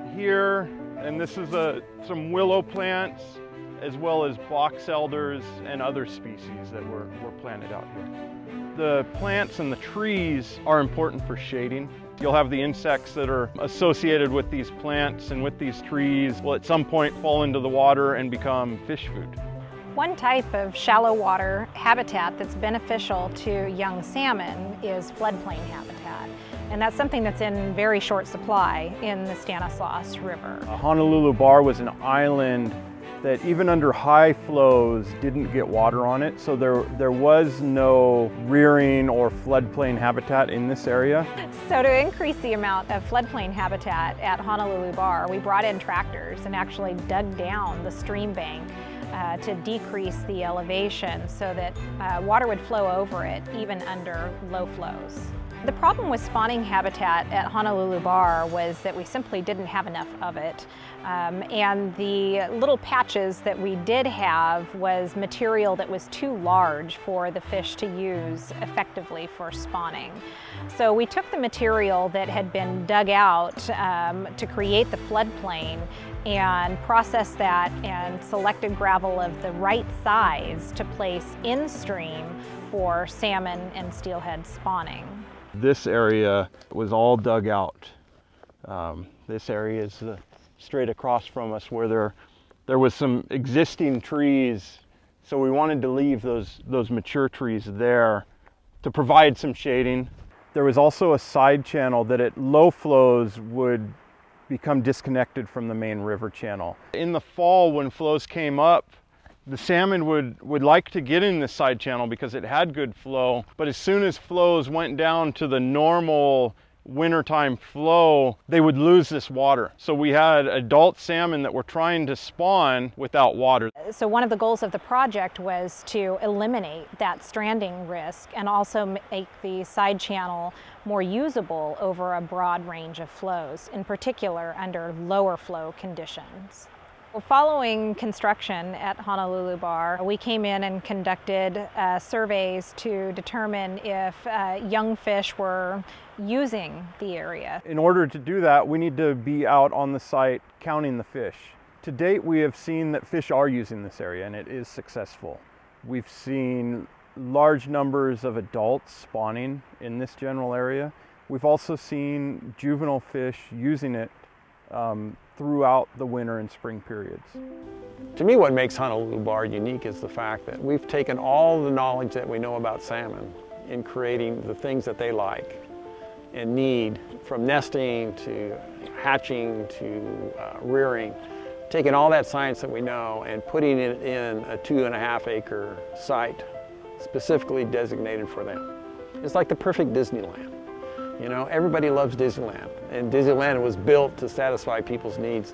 here, and this is a, some willow plants, as well as box elders and other species that were, were planted out here. The plants and the trees are important for shading. You'll have the insects that are associated with these plants and with these trees will at some point fall into the water and become fish food. One type of shallow water habitat that's beneficial to young salmon is floodplain habitat. And that's something that's in very short supply in the Stanislaus River. Uh, Honolulu Bar was an island that even under high flows didn't get water on it, so there, there was no rearing or floodplain habitat in this area. So to increase the amount of floodplain habitat at Honolulu Bar, we brought in tractors and actually dug down the stream bank uh, to decrease the elevation so that uh, water would flow over it even under low flows. The problem with spawning habitat at Honolulu Bar was that we simply didn't have enough of it. Um, and the little patches that we did have was material that was too large for the fish to use effectively for spawning. So we took the material that had been dug out um, to create the floodplain and processed that and selected gravel of the right size to place in stream for salmon and steelhead spawning. This area was all dug out. Um, this area is uh, straight across from us where there, there was some existing trees. So we wanted to leave those, those mature trees there to provide some shading. There was also a side channel that at low flows would become disconnected from the main river channel. In the fall when flows came up, the salmon would, would like to get in this side channel because it had good flow, but as soon as flows went down to the normal wintertime flow, they would lose this water. So we had adult salmon that were trying to spawn without water. So one of the goals of the project was to eliminate that stranding risk and also make the side channel more usable over a broad range of flows, in particular under lower flow conditions. Following construction at Honolulu Bar, we came in and conducted uh, surveys to determine if uh, young fish were using the area. In order to do that, we need to be out on the site counting the fish. To date, we have seen that fish are using this area and it is successful. We've seen large numbers of adults spawning in this general area. We've also seen juvenile fish using it um, throughout the winter and spring periods. To me, what makes Honolulu Bar unique is the fact that we've taken all the knowledge that we know about salmon in creating the things that they like and need, from nesting to hatching to uh, rearing, taking all that science that we know and putting it in a two and a half acre site specifically designated for them. It's like the perfect Disneyland. You know, everybody loves Disneyland, and Disneyland was built to satisfy people's needs.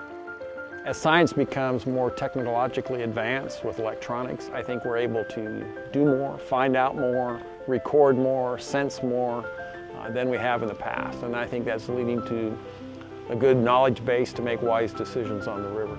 As science becomes more technologically advanced with electronics, I think we're able to do more, find out more, record more, sense more uh, than we have in the past. And I think that's leading to a good knowledge base to make wise decisions on the river.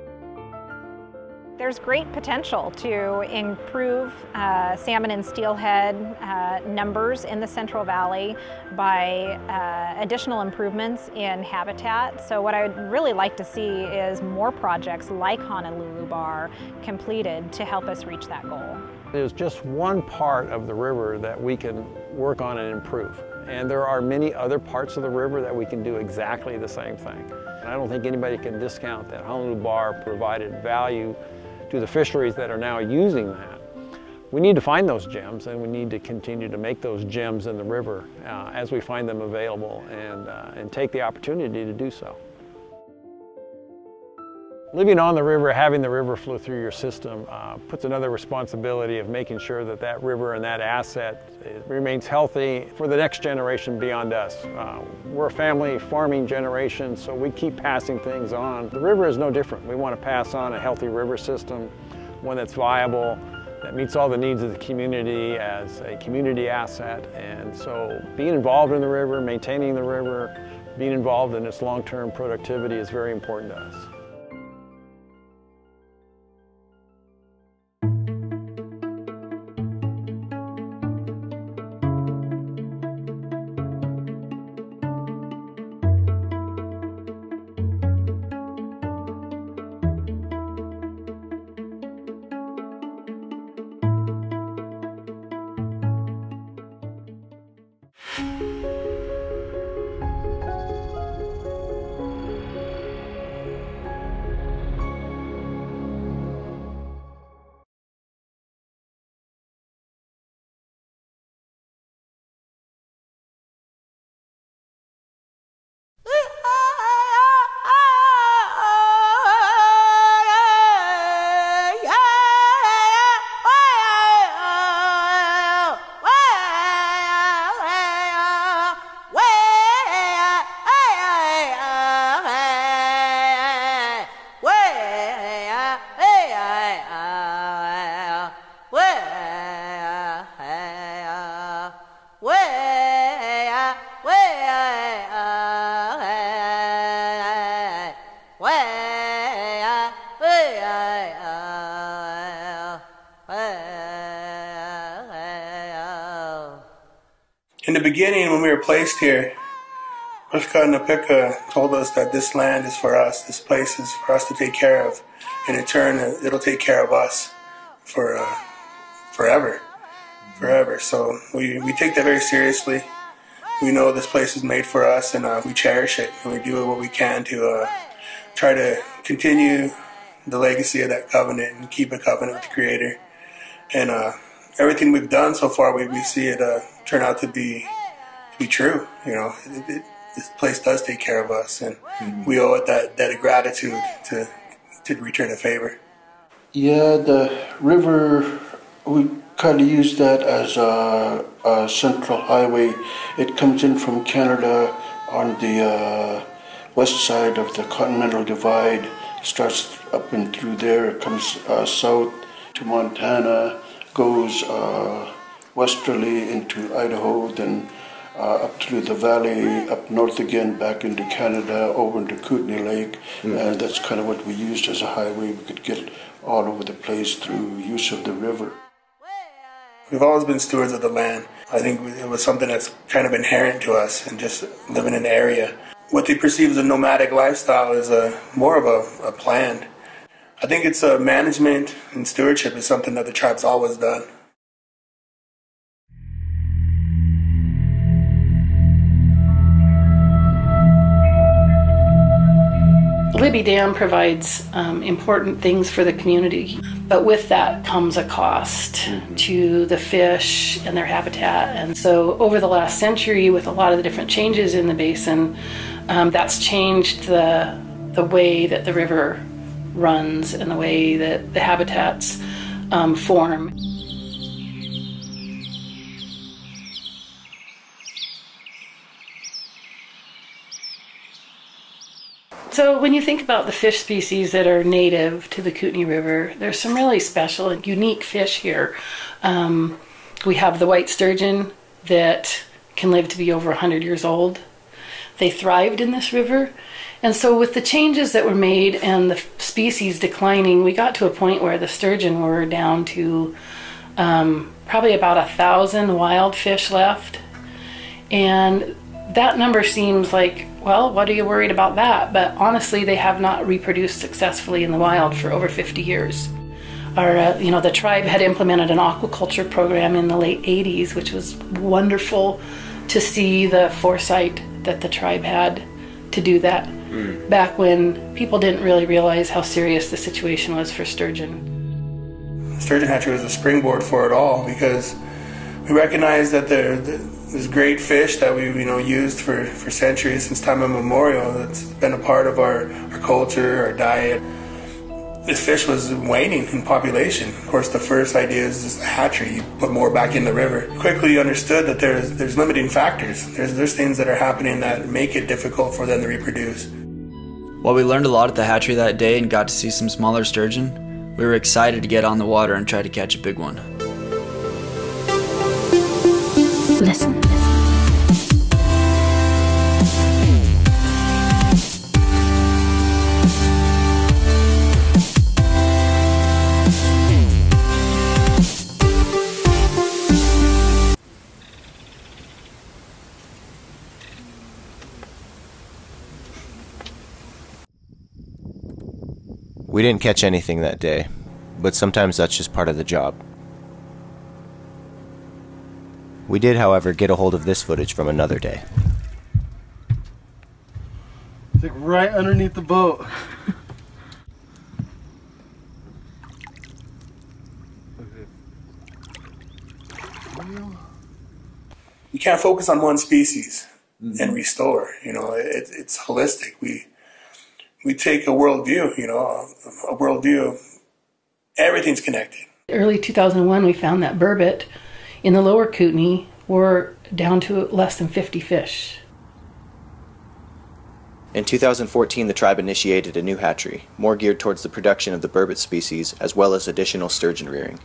There's great potential to improve uh, salmon and steelhead uh, numbers in the Central Valley by uh, additional improvements in habitat. So what I would really like to see is more projects like Honolulu Bar completed to help us reach that goal. There's just one part of the river that we can work on and improve. And there are many other parts of the river that we can do exactly the same thing. And I don't think anybody can discount that Honolulu Bar provided value to the fisheries that are now using that. We need to find those gems, and we need to continue to make those gems in the river uh, as we find them available, and, uh, and take the opportunity to do so. Living on the river, having the river flow through your system uh, puts another responsibility of making sure that that river and that asset remains healthy for the next generation beyond us. Uh, we're a family farming generation, so we keep passing things on. The river is no different. We want to pass on a healthy river system, one that's viable, that meets all the needs of the community as a community asset. And so being involved in the river, maintaining the river, being involved in its long-term productivity is very important to us. In the beginning, when we were placed here, Whychus told us that this land is for us, this place is for us to take care of, and in turn, it'll take care of us for uh, forever, forever. So we, we take that very seriously. We know this place is made for us, and uh, we cherish it, and we do what we can to uh, try to continue the legacy of that covenant and keep a covenant with the Creator. And uh, everything we've done so far, we, we see it uh, turn out to be to be true. You know, it, it, this place does take care of us, and mm-hmm. we owe it that debt of gratitude to to return a favor. Yeah, the river, we kind of use that as a, a central highway. It comes in from Canada on the uh, west side of the Continental Divide, starts up and through there, it comes uh, south to Montana, goes uh, westerly into Idaho, then uh, up through the valley, up north again, back into Canada, over into Kootenai Lake, mm. and that's kind of what we used as a highway. We could get all over the place through use of the river. We've always been stewards of the land. I think it was something that's kind of inherent to us, and just living in the area. What they perceive as a nomadic lifestyle is a, more of a, a plan. I think it's a management and stewardship is something that the tribe's always done. Libby Dam provides um, important things for the community, but with that comes a cost mm-hmm. to the fish and their habitat. And so over the last century, with a lot of the different changes in the basin, um, that's changed the, the way that the river runs and the way that the habitats um, form. So when you think about the fish species that are native to the Kootenai River, there's some really special and unique fish here. Um, we have the white sturgeon that can live to be over one hundred years old. They thrived in this river. And so with the changes that were made and the species declining, we got to a point where the sturgeon were down to um, probably about a thousand wild fish left. And that number seems like, well, what are you worried about that? But honestly, they have not reproduced successfully in the wild for over fifty years. Our, uh, you know, the tribe had implemented an aquaculture program in the late eighties, which was wonderful to see the foresight that the tribe had to do that mm. back when people didn't really realize how serious the situation was for sturgeon. Sturgeon hatchery was a springboard for it all, because we recognized that there, this great fish that we've you know used for, for centuries, since time immemorial, that's been a part of our, our culture, our diet. The fish was waning in population. Of course, the first idea is just a hatchery. You put more back in the river. Quickly understood that there's there's limiting factors. There's there's things that are happening that make it difficult for them to reproduce. While we learned a lot at the hatchery that day and got to see some smaller sturgeon, we were excited to get on the water and try to catch a big one. Listen. We didn't catch anything that day, but sometimes that's just part of the job. We did, however, get a hold of this footage from another day. It's like right underneath the boat. You can't focus on one species mm-hmm. and restore. You know, it, it's holistic. We we take a worldview. You know, a worldview. Everything's connected. Early two thousand one, we found that burbot in the lower Kootenai were down to less than fifty fish. In two thousand fourteen, the tribe initiated a new hatchery, more geared towards the production of the burbot species, as well as additional sturgeon rearing.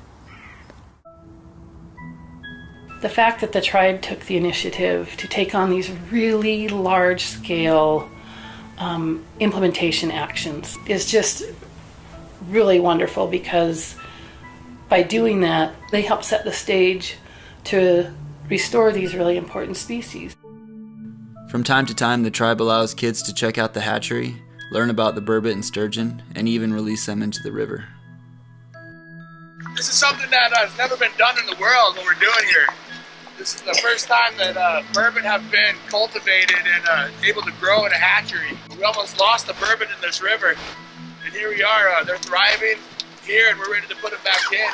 The fact that the tribe took the initiative to take on these really large-scale um, implementation actions is just really wonderful, because by doing that, they help set the stage to restore these really important species. From time to time, the tribe allows kids to check out the hatchery, learn about the burbot and sturgeon, and even release them into the river. This is something that has never been done in the world, what we're doing here. This is the first time that uh, burbot have been cultivated and uh, able to grow in a hatchery. We almost lost the burbot in this river, and here we are. Uh, they're thriving here, and we're ready to put them back in.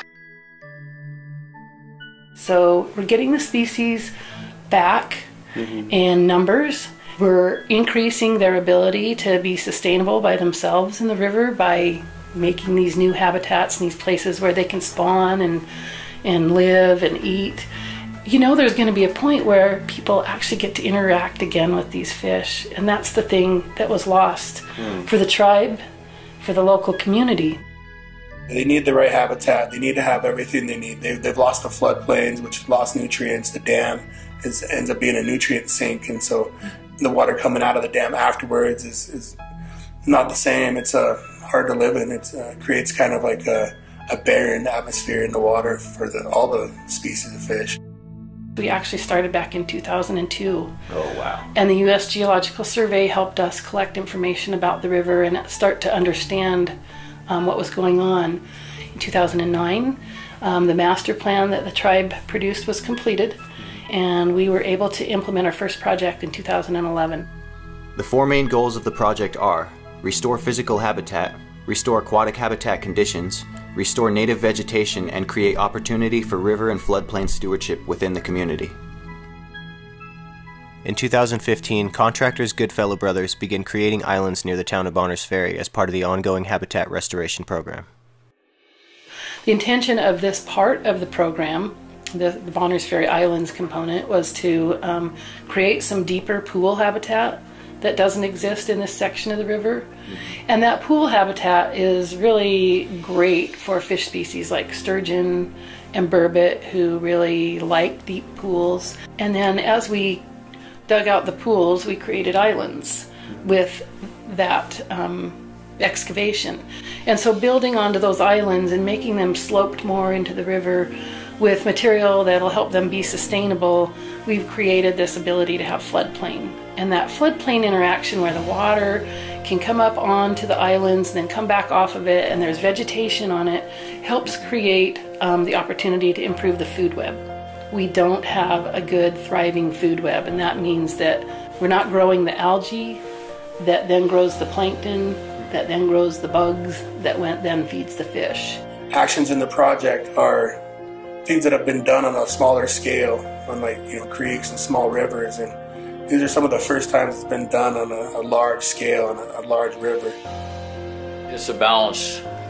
So we're getting the species back mm-hmm. in numbers. We're increasing their ability to be sustainable by themselves in the river by making these new habitats and these places where they can spawn and, and live and eat. You know, there's going to be a point where people actually get to interact again with these fish, and that's the thing that was lost mm. for the tribe, for the local community. They need the right habitat. They need to have everything they need. They've, they've lost the floodplains, which lost nutrients. The dam is, ends up being a nutrient sink, and so the water coming out of the dam afterwards is, is not the same. It's uh, hard to live in. It uh, creates kind of like a, a barren atmosphere in the water for the, all the species of fish. We actually started back in two thousand two. Oh, wow. And the U S Geological Survey helped us collect information about the river and start to understand um, what was going on. In two thousand nine, um, the master plan that the tribe produced was completed, and we were able to implement our first project in two thousand eleven. The four main goals of the project are: restore physical habitat, restore aquatic habitat conditions, restore native vegetation, and create opportunity for river and floodplain stewardship within the community. In two thousand fifteen, contractors Goodfellow Brothers began creating islands near the town of Bonners Ferry as part of the ongoing habitat restoration program. The intention of this part of the program, the, the Bonners Ferry Islands component, was to um, create some deeper pool habitat that doesn't exist in this section of the river. And that pool habitat is really great for fish species like sturgeon and burbot, who really like deep pools. And then as we dug out the pools, we created islands with that um, excavation. And so building onto those islands and making them sloped more into the river with material that'll help them be sustainable, we've created this ability to have floodplain. And that floodplain interaction, where the water can come up onto the islands and then come back off of it, and there's vegetation on it, helps create um, the opportunity to improve the food web. We don't have a good thriving food web, and that means that we're not growing the algae that then grows the plankton, that then grows the bugs, that went, then feeds the fish. Actions in the project are things that have been done on a smaller scale, on like, you know, creeks and small rivers, and these are some of the first times it's been done on a, a large scale, on a, a large river. It's a balance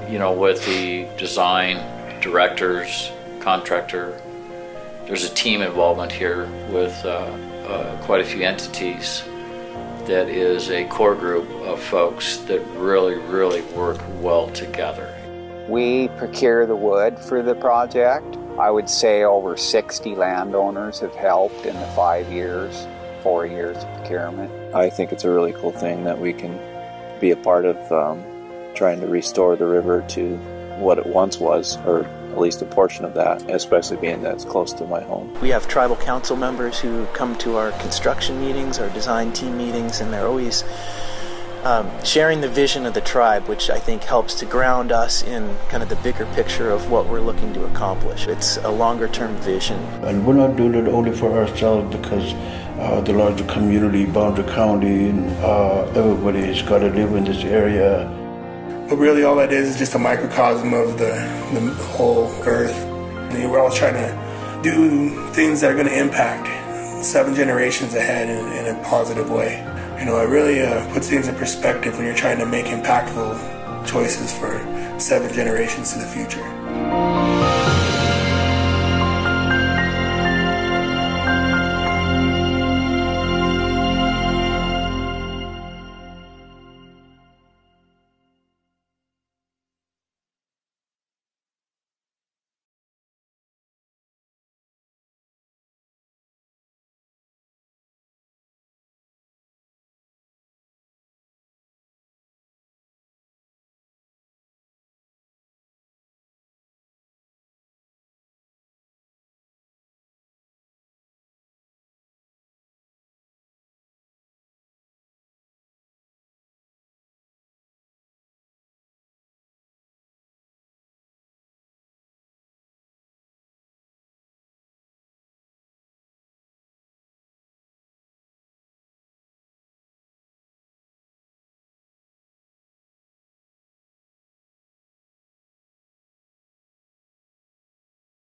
you know, with the design, directors, contractor. There's a team involvement here with uh, uh, quite a few entities that is a core group of folks that really, really work well together. We procure the wood for the project. I would say over sixty landowners have helped in the five years, four years of procurement. I think it's a really cool thing that we can be a part of um, trying to restore the river to what it once was, or at least a portion of that, especially being that it's close to my home. We have tribal council members who come to our construction meetings, our design team meetings, and they're always um, sharing the vision of the tribe, which I think helps to ground us in kind of the bigger picture of what we're looking to accomplish. It's a longer term vision. And we're not doing it only for ourselves, because uh, the larger community, Boundary County, and uh, everybody's got to live in this area. But really all that is is just a microcosm of the, the whole earth. And we're all trying to do things that are going to impact seven generations ahead in, in a positive way. You know, it really uh, puts things in perspective when you're trying to make impactful choices for seven generations to the future.